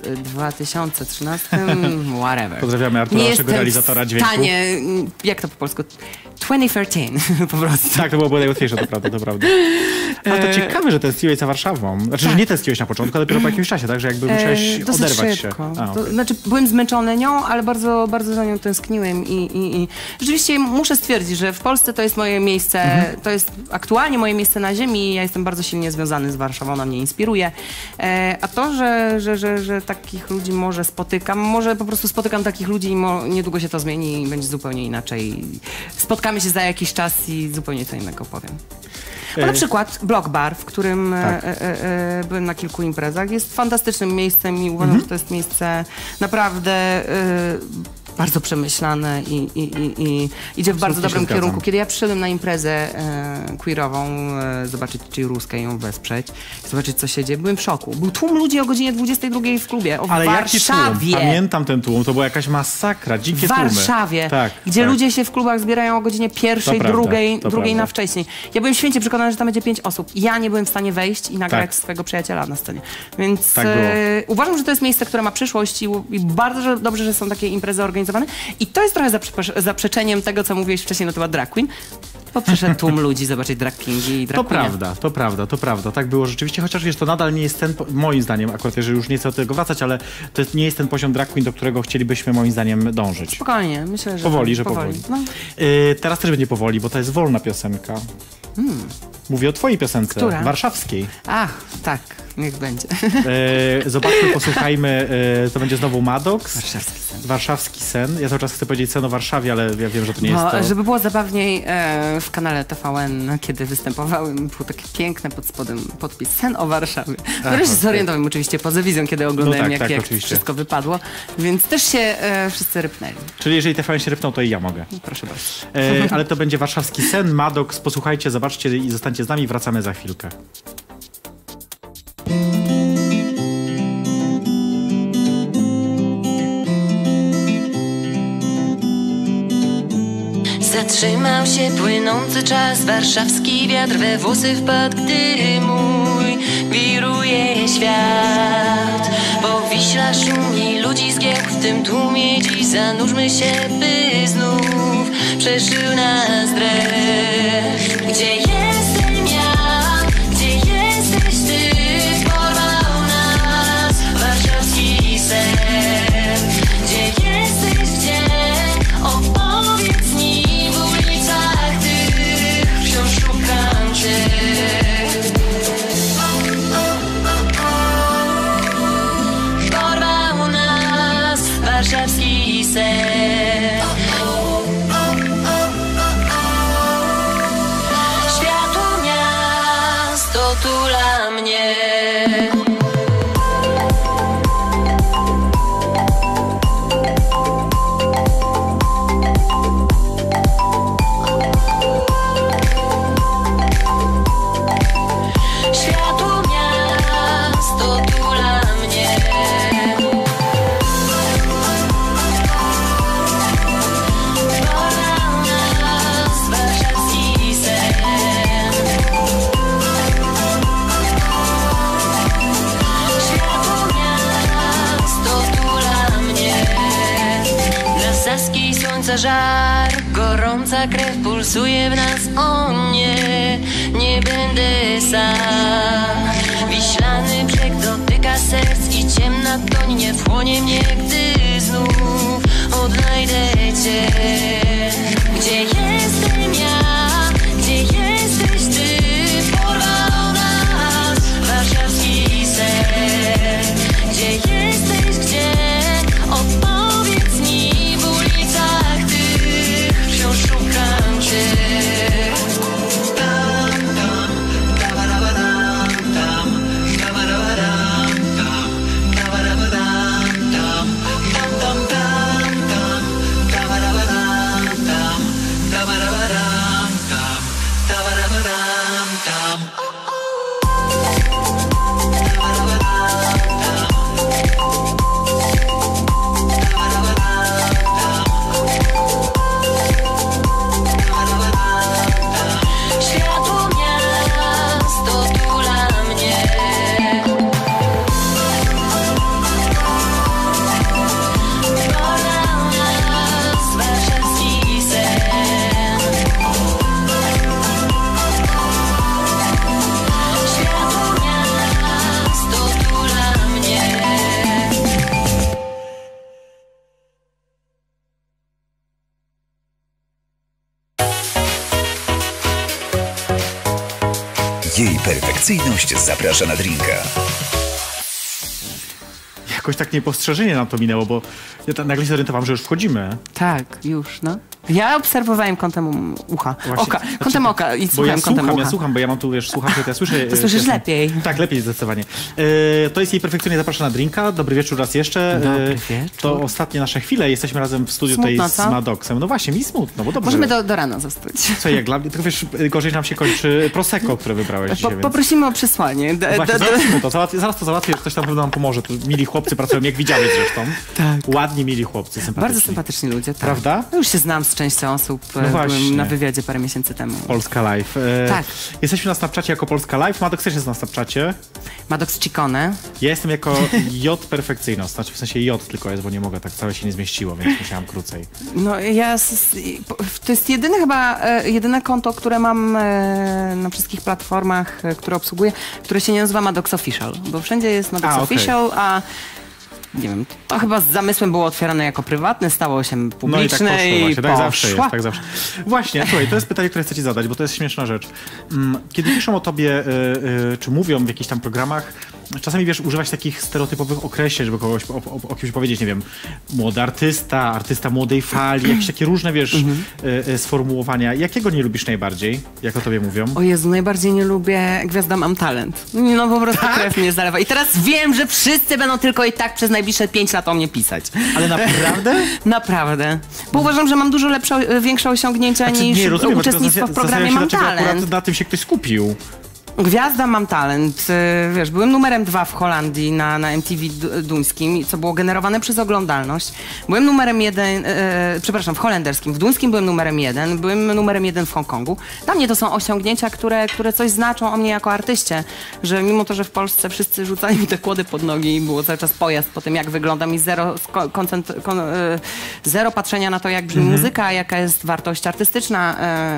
S2: whatever.
S1: Pozdrawiamy Artura,
S2: Nie
S1: naszego
S2: jestem
S1: realizatora
S2: w
S1: dźwięku.
S2: stanie, jak to po polsku? 2013 po prostu.
S1: Tak, to było najłatwiejsze, to prawda, to prawda. Ale to ciekawe, że tęskniłeś za Warszawą. Znaczy, że nie tęskniłeś na początku, ale dopiero po jakimś czasie, tak? Że jakby musiałeś
S2: dosyć
S1: oderwać
S2: szybko.
S1: się.
S2: To znaczy, byłem zmęczony nią, ale bardzo, bardzo za nią tęskniłem i rzeczywiście muszę stwierdzić, że w Polsce to jest moje miejsce, to jest aktualnie moje miejsce na ziemi i ja jestem bardzo silnie związany z Warszawą, ona mnie inspiruje. A to, że takich ludzi może po prostu spotykam takich ludzi i niedługo się to zmieni i będzie zupełnie inaczej. Spotkamy się za jakiś czas i zupełnie co innego powiem. Bo na przykład Block Bar, w którym byłem na kilku imprezach, jest fantastycznym miejscem i uważam, że to jest miejsce naprawdę bardzo przemyślane i idzie w bardzo
S1: się
S2: dobrym
S1: zgadzam.
S2: kierunku. Kiedy ja przyszedłem na imprezę queerową, zobaczyć Cziruskę i ją wesprzeć, zobaczyć co się dzieje, byłem w szoku. Był tłum ludzi o godzinie 22 w klubie,
S1: Ale
S2: w
S1: jaki tłum?
S2: Warszawie.
S1: Pamiętam ten tłum, to była jakaś masakra, dzikie
S2: W
S1: tłumy.
S2: Warszawie,
S1: Tak,
S2: gdzie
S1: tak.
S2: ludzie się w klubach zbierają o godzinie pierwszej,
S1: To prawda,
S2: drugiej
S1: to
S2: na
S1: prawda.
S2: wcześniej. Ja byłem święcie przekonana, że tam będzie 5 osób. Ja nie byłem w stanie wejść i nagrać
S1: Tak.
S2: swojego przyjaciela na scenie. Więc
S1: Tak było.
S2: uważam, że to jest miejsce, które ma przyszłość i bardzo dobrze, że są takie imprezy organizowane. I to jest trochę zaprzeczeniem tego, co mówiłeś wcześniej na temat drag queen. Bo przyszedł tłum ludzi zobaczyć drag kingi i drag
S1: To
S2: queenie.
S1: prawda, to prawda. Tak było rzeczywiście, chociaż wiesz, to nadal nie jest ten, moim zdaniem, akurat jeżeli już nie chcę do tego wracać, ale to nie jest ten poziom drag queen, do którego chcielibyśmy moim zdaniem dążyć.
S2: Spokojnie, myślę, że
S1: Powoli, że powoli.
S2: No.
S1: Teraz też będzie powoli, bo to jest wolna piosenka. Mówię o twojej piosence,
S2: Która?
S1: warszawskiej.
S2: Ach, tak. Niech będzie.
S1: Zobaczmy, posłuchajmy, to będzie znowu Maddox.
S2: Warszawski sen.
S1: Warszawski sen. Ja cały czas chcę powiedzieć sen o Warszawie, ale ja wiem, że to nie jest to.
S2: Żeby było zabawniej, w kanale TVN, kiedy występowałem, był taki piękny pod spodem podpis Sen o Warszawie. Wreszcie się zorientowałem oczywiście poza wizją, kiedy oglądałem, jak wszystko wypadło, więc też się wszyscy rypnęli.
S1: Czyli jeżeli TVN się rypnął, to i ja mogę.
S2: Proszę bardzo.
S1: Ale to będzie Warszawski sen, Maddox. Posłuchajcie, zobaczcie i zostańcie z nami. Wracamy za chwilkę.
S4: Zatrzymał się płynący czas, warszawski wiatr we włosy wpadł, gdy mój wiruje świat. Po Wiśla szumi ludzi zgiełk, w tym tłumie dziś zanurzmy się, by znów przeszył nas dreszcz. Gdzie jestem ja, gdzie jesteś ty, porwał nas warszawski sen. Gdzie jesteś, gdzie, opowiedz mi, w ulicach tych wciąż szukam cię. Porwał nas warszawski sen. Światło miast otula mnie. Światło miast otula mnie. Porwał nas warszawski sen. Światło miast otula mnie. Na Saskiej słońca żar, gorąca krew pulsuje w nas. O nie, nie będę sam. Wiślany brzeg dotyka serc i ciemna toń nie wchłonie mnie, gdy znów odnajdę cię. Gdzie jestem ja, gdzie jesteś ty, porwał nas warszawski sen. Gdzie jesteś, gdzie, odpowiedz mi, w ulicach tych wciąż szukam cię. Światło miast otula mnie. Porwał nas warszawski sen. Światło miast otula mnie.
S3: Jej perfekcyjność zaprasza na drinka.
S1: Jakoś tak niepostrzeżenie nam to minęło, bo ja nagle się zorientowałem, że już wchodzimy.
S2: Tak, już, no. Ja obserwowałem kątem ucha.
S1: Właśnie,
S2: Oka, kątem oka i
S1: Bo
S2: słuchałem kątem ucha.
S1: ja słucham, bo ja mam tu, wiesz, słuchawkę, to ja słyszę.
S2: To słyszysz
S1: jasno.
S2: lepiej.
S1: Tak, lepiej zdecydowanie. To jest Jej perfekcyjnie zaprasza na drinka. Dobry wieczór raz jeszcze.
S2: Dobry wieczór.
S1: To ostatnie nasze chwile. Jesteśmy razem w studiu
S2: Smutno,
S1: tutaj z
S2: co?
S1: Maddoxem. No właśnie, mi smutno, bo dobrze.
S2: Możemy do rana zostać.
S1: Co, jak dla mnie, tylko wiesz, gorzej nam się kończy Prosecco, które wybrałeś dzisiaj, więc...
S2: Poprosimy o przesłanie.
S1: Właśnie, załatwmy to. Zaraz to załatwię, ktoś tam pewno nam pomoże. Tu mili chłopcy pracują, jak widziałeś zresztą.
S2: Tak.
S1: Ładni, mili chłopcy, sympatyczni.
S2: Bardzo sympatyczni ludzie, tak.
S1: Prawda?
S2: No już się znam z częścią osób.
S1: No właśnie.
S2: Byłem na wywiadzie parę miesięcy temu.
S1: Polska Live.
S2: Tak.
S1: Jesteśmy na Snapchacie jako Polska Live. Maddox też jest na Snapchacie.
S2: Maddox Ciccone.
S1: Ja jestem jako J perfekcyjność. Znaczy w sensie J tylko jest, bo nie mogę, tak całe się nie zmieściło, więc musiałam krócej.
S2: No to jest jedyne konto, które mam na wszystkich platformach, które obsługuję, które się nie nazywa Maddox Official, bo wszędzie jest Maddox Official, a nie wiem, to chyba z zamysłem było otwierane jako prywatne, stało się publiczne
S1: no i tak poszło, właśnie. Tak zawsze jest, tak zawsze. Właśnie, słuchaj, to jest pytanie, które chcę ci zadać, bo to jest śmieszna rzecz. Kiedy piszą o tobie, czy mówią w jakichś tam programach, czasami, wiesz, używać takich stereotypowych określeń, żeby kogoś o kimś powiedzieć, nie wiem, młody artysta młodej fali, jakieś takie różne, wiesz, sformułowania. Jakiego nie lubisz najbardziej, jak o tobie mówią?
S2: O Jezu, najbardziej nie lubię Gwiazda Mam Talent. No po prostu krew mnie zalewa. I teraz wiem, że wszyscy będą tylko i tak przez najbliższe 5 lat o mnie pisać.
S1: Ale naprawdę?
S2: Naprawdę. Bo uważam, że mam dużo większe osiągnięcia niż uczestnictwo w programie Mam Talent.
S1: Akurat na tym się ktoś skupił.
S2: Gwiazda Mam Talent. Wiesz, byłem numerem 2 w Holandii na MTV duńskim, co było generowane przez oglądalność. Byłem numerem 1, przepraszam, w holenderskim. W duńskim byłem numerem 1, byłem numerem 1 w Hongkongu. Dla mnie to są osiągnięcia, które coś znaczą o mnie jako artyście. Że mimo to, że w Polsce wszyscy rzucali mi te kłody pod nogi i było cały czas pojazd po tym, jak wyglądam i zero patrzenia na to, jak brzmi muzyka, jaka jest wartość artystyczna,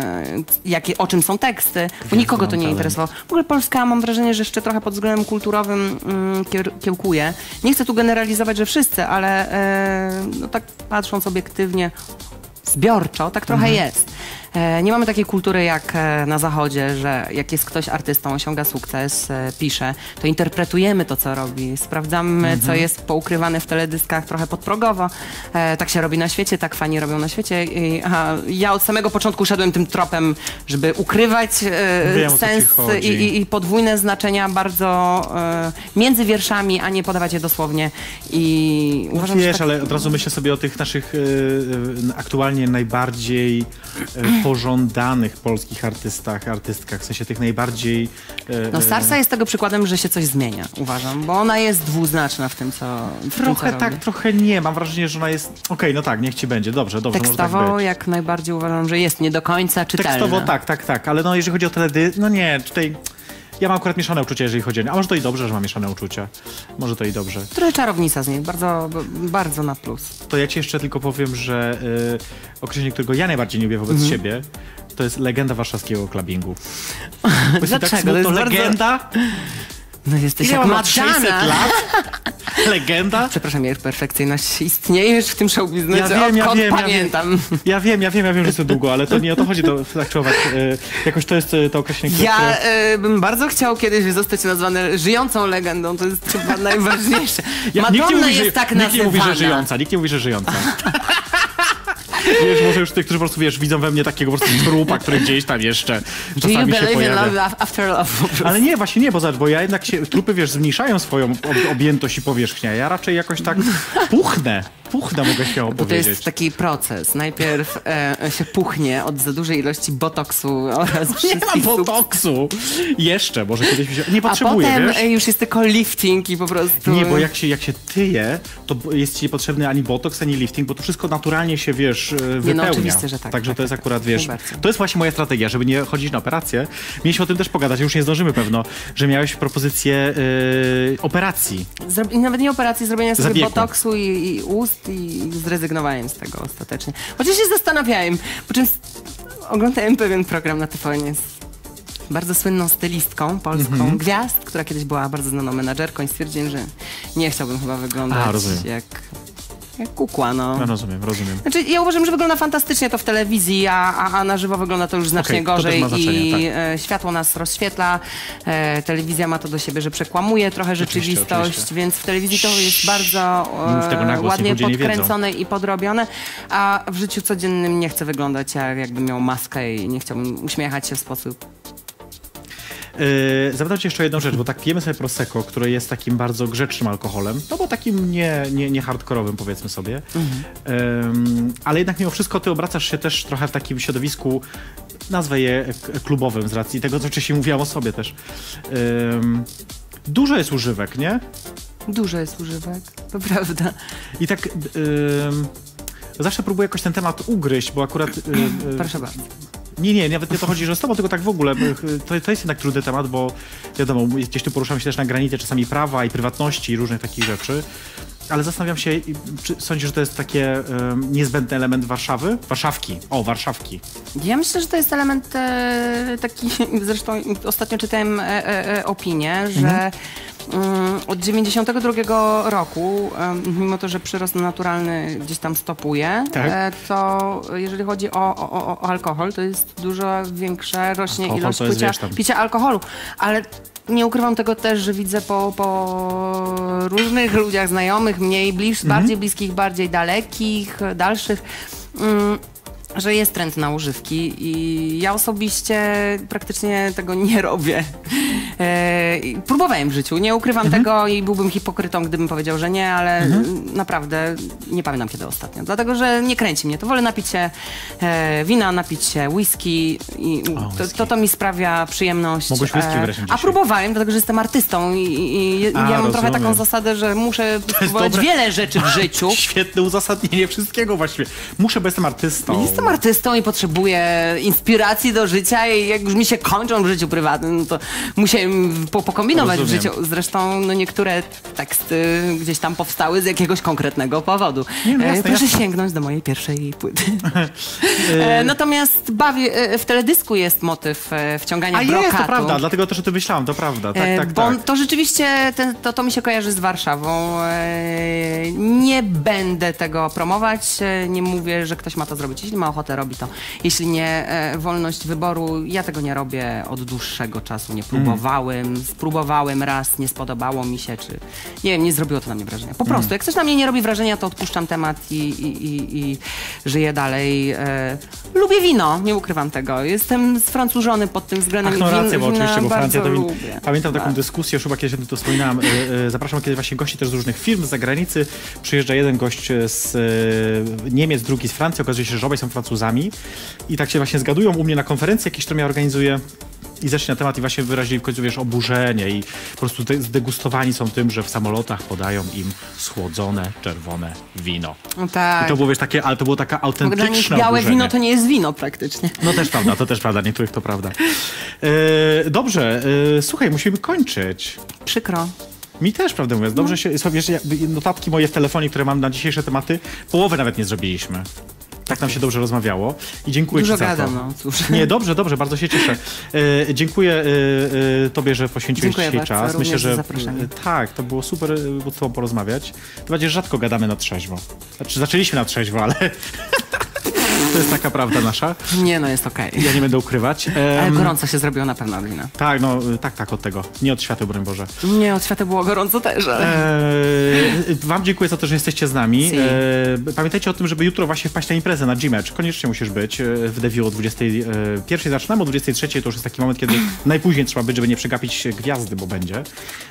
S2: o czym są teksty, bo nikogo to nie interesowało. W ogóle Polska, mam wrażenie, że jeszcze trochę pod względem kulturowym kiełkuje. Nie chcę tu generalizować, że wszyscy, ale no tak patrząc obiektywnie, zbiorczo, tak trochę jest. Nie mamy takiej kultury jak na Zachodzie, że jak jest ktoś artystą, osiąga sukces, pisze, to interpretujemy to, co robi, sprawdzamy, co jest poukrywane w teledyskach trochę podprogowo. Tak się robi na świecie, tak fani robią na świecie. Ja od samego początku szedłem tym tropem, żeby ukrywać sens i podwójne znaczenia bardzo między wierszami, a nie podawać je dosłownie. I uważam,
S1: wiesz,
S2: tak...
S1: ale od razu myślę sobie o tych naszych aktualnie najbardziej pożądanych polskich artystkach, w sensie tych najbardziej...
S2: No Sarsa jest tego przykładem, że się coś zmienia, uważam, bo ona jest dwuznaczna w tym, co
S1: Trochę tak,
S2: robi.
S1: trochę nie. Mam wrażenie, że ona jest... Okej, no tak, niech ci będzie. Dobrze,
S2: tekstowo
S1: może tak być.
S2: jak najbardziej uważam, że jest nie do końca czytelna.
S1: Tekstowo tak, ale no jeżeli chodzi o no nie, tutaj... Ja mam akurat mieszane uczucia, jeżeli chodzi o... A może to i dobrze, że mam mieszane uczucia. Może to i dobrze.
S2: Trochę czarownica z niej, bardzo, bardzo na plus.
S1: To ja ci jeszcze tylko powiem, że określenie, którego ja najbardziej nie lubię wobec siebie, to jest legenda warszawskiego clubbingu.
S2: Dlaczego?
S1: Tak, to legenda?
S2: No jesteś
S1: Ile
S2: jak
S1: ma 600
S2: Madonna.
S1: lat? Legenda?
S2: Przepraszam, jej perfekcyjność istnieje już w tym show biznesie, pamiętam.
S1: Ja wiem, że jest to długo, ale to nie o to chodzi, to traktować. Jakoś to jest to określenie, które...
S2: Ja bym bardzo chciał kiedyś zostać nazwany żyjącą legendą, to jest chyba najważniejsze. Madonna jest tak nazywana.
S1: Nikt nie mówi, że żyjąca. Wiesz, może już tych, którzy po prostu, wiesz, widzą we mnie takiego po prostu trupa, który gdzieś tam jeszcze czasami się pojawia.
S2: Love after love,
S1: ale nie, właśnie nie, bo ja jednak trupy, wiesz, zmniejszają swoją objętość i powierzchnię. Ja raczej jakoś tak puchnę, mogę się powiedzieć.
S2: To jest taki proces. Najpierw się puchnie od za dużej ilości botoksu oraz
S1: nie ma botoksu! Jeszcze, może kiedyś mi się... Nie potrzebuję,
S2: a potem
S1: wiesz?
S2: już jest tylko lifting i po prostu...
S1: Nie, bo jak się tyje, to jest ci niepotrzebny ani botoks, ani lifting, bo to wszystko naturalnie się, wiesz, wypełnia.
S2: No oczywiście, że tak.
S1: Także
S2: tak,
S1: to jest
S2: tak,
S1: akurat,
S2: tak,
S1: wiesz, to jest właśnie moja strategia, żeby nie chodzić na operację. Mieliśmy o tym też pogadać, już nie zdążymy pewno, że miałeś propozycję operacji.
S2: Nawet nie operacji, zrobienia sobie
S1: Zabiegu.
S2: botoksu i ust i zrezygnowałem z tego ostatecznie. Chociaż się zastanawiałem, po czym oglądałem pewien program na TVN z bardzo słynną stylistką polską, Gwiazd, która kiedyś była bardzo znaną menadżerką i stwierdziłem, że nie chciałbym chyba wyglądać jak kukła, no.
S1: No rozumiem.
S2: Znaczy, ja uważam, że wygląda fantastycznie to w telewizji, a na żywo wygląda to już znacznie gorzej i światło nas rozświetla. Telewizja ma to do siebie, że przekłamuje trochę rzeczywistość, więc w telewizji to jest bardzo ładnie podkręcone i podrobione, a w życiu codziennym nie chcę wyglądać jakbym miał maskę i nie chciałbym uśmiechać się w sposób...
S1: Zapytam cię jeszcze o jedną rzecz, bo tak pijemy sobie Prosecco, które jest takim bardzo grzecznym alkoholem, no bo takim nie hardkorowym, powiedzmy sobie. Ale jednak mimo wszystko ty obracasz się też trochę w takim środowisku, nazwę je klubowym z racji tego, co wcześniej mówiłam o sobie też. Dużo jest używek, nie?
S2: Dużo jest używek, to prawda.
S1: I tak zawsze próbuję jakoś ten temat ugryźć, bo akurat...
S2: Proszę bardzo.
S1: Nie, nawet nie to chodzi, że z tobą, tylko tak w ogóle. To jest jednak trudny temat, bo wiadomo, gdzieś tu poruszamy się też na granicy czasami prawa i prywatności i różnych takich rzeczy. Ale zastanawiam się, czy sądzisz, że to jest takie niezbędny element Warszawy? Warszawki.
S2: Ja myślę, że to jest element taki, zresztą ostatnio czytałem opinię, że od 92 roku, mimo to, że przyrost naturalny gdzieś tam stopuje,
S1: tak.
S2: To jeżeli chodzi o alkohol, to jest dużo większa rośnie
S1: alkohol
S2: ilość
S1: to jest,
S2: picia alkoholu. Ale nie ukrywam tego też, że widzę po różnych ludziach, znajomych, mniej bardziej bliskich, bardziej dalekich, dalszych, że jest trend na używki i ja osobiście praktycznie tego nie robię. Próbowałem w życiu, nie ukrywam tego i byłbym hipokrytą, gdybym powiedział, że nie, ale naprawdę nie pamiętam kiedy ostatnio. Dlatego, że nie kręci mnie to. Wolę napić się wina, napić się whisky i to mi sprawia przyjemność.
S1: Mogłeś whisky wreszcie dzisiaj.
S2: A próbowałem, dlatego, że jestem artystą i ja mam trochę taką zasadę, że muszę spróbować wiele rzeczy w życiu.
S1: Świetne uzasadnienie wszystkiego właściwie. Muszę, bo jestem artystą.
S2: Jestem artystą i potrzebuję inspiracji do życia i jak już mi się kończą w życiu prywatnym, no to muszę pokombinować w życiu. Zresztą niektóre teksty gdzieś tam powstały z jakiegoś konkretnego powodu. Proszę sięgnąć do mojej pierwszej płyty. Natomiast w teledysku jest motyw wciągania brokatu.
S1: Jest, to prawda, dlatego też o tym myślałam, to prawda. Tak.
S2: To rzeczywiście to mi się kojarzy z Warszawą. Nie będę tego promować, nie mówię, że ktoś ma to zrobić. Jeśli ma ochotę, robi to. Jeśli nie, wolność wyboru, ja tego nie robię od dłuższego czasu, nie spróbowałem raz, nie spodobało mi się, czy nie wiem, nie zrobiło to na mnie wrażenia. Po prostu, jak coś na mnie nie robi wrażenia, to odpuszczam temat i żyję dalej. Lubię wino, nie ukrywam tego. Jestem sfrancużony pod tym względem.
S1: Racja, bo oczywiście, bo Francja to
S2: lubię.
S1: Pamiętam taką dyskusję, już chyba kiedyś o tym to wspominałem. Zapraszam kiedyś właśnie gości też z różnych firm z zagranicy. Przyjeżdża jeden gość z Niemiec, drugi z Francji. Okazuje się, że obaj są Francuzami. I tak się właśnie zgadują u mnie na konferencji jakiejś, którą ja organizuję. I zeszli na temat i właśnie wyrazili w końcu, oburzenie i po prostu zdegustowani są tym, że w samolotach podają im schłodzone, czerwone wino.
S2: No tak.
S1: I to było, takie, ale to było taka autentyczne
S2: dla nich białe
S1: oburzenie.
S2: wino to nie jest wino praktycznie.
S1: No to też prawda, niektórych to prawda. Dobrze, słuchaj, musimy kończyć.
S2: Przykro.
S1: Mi też, prawdę mówiąc. Dobrze się, wiesz, notatki moje w telefonie, które mam na dzisiejsze tematy, połowy nawet nie zrobiliśmy. Tak nam się dobrze rozmawiało i dziękuję
S2: Ci
S1: za
S2: gadam,
S1: to.
S2: no cóż.
S1: Nie, dobrze, bardzo się cieszę. Dziękuję tobie, że poświęciłeś dzisiaj czas.
S2: Myślę, że zaproszenie.
S1: Tak, to było super z tobą porozmawiać. Tym bardziej rzadko gadamy na trzeźwo. Znaczy, zaczęliśmy na trzeźwo, ale to jest taka prawda nasza.
S2: Nie, no jest okej.
S1: Ja nie będę ukrywać.
S2: Ale gorąco się zrobiło na pewno, Alina.
S1: Tak, tak, od tego. Nie od świateł, broń Boże.
S2: Nie, od świateł było gorąco też, ale...
S1: Wam dziękuję za to, że jesteście z nami. Pamiętajcie o tym, żeby jutro właśnie wpaść na imprezę na G-Match. Koniecznie musisz być. W Deviu o 21 zaczynamy, o 23 to już jest taki moment, kiedy najpóźniej trzeba być, żeby nie przegapić gwiazdy, bo będzie.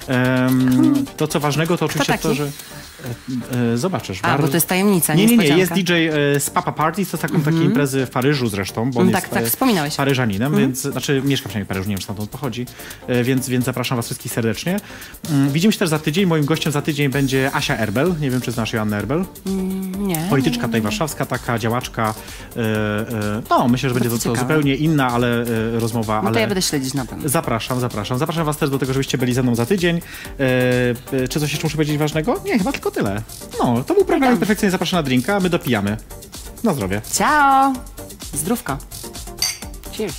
S1: To, co ważnego, to oczywiście to, że... Zobaczysz.
S2: Bo to jest tajemnica,
S1: nie, jest DJ z Papa Parties, to jest takie imprezy w Paryżu zresztą, bo on jest
S2: wspominałeś.
S1: Paryżaninem, więc, znaczy mieszka przynajmniej w Paryżu, nie wiem, stamtąd pochodzi, więc zapraszam was wszystkich serdecznie. Widzimy się też za tydzień, moim gościem za tydzień będzie Asia Erbel, nie wiem, czy znasz Joannę Erbel?
S2: Nie.
S1: Polityczka tutaj warszawska, taka działaczka, myślę, że będzie to zupełnie inna, ale rozmowa.
S2: No to ja będę śledzić na pewno.
S1: Zapraszam was też do tego, żebyście byli ze mną za tydzień. Czy coś jeszcze muszę powiedzieć ważnego? Nie, chyba tylko tyle. No, to był program Perfekcyjnie Zapraszam na drinka, a my dopijamy. Na zdrowie.
S2: Ciao! Zdrówka. Cheers.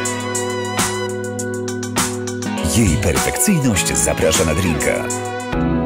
S3: Jej perfekcyjność zaprasza na drinka.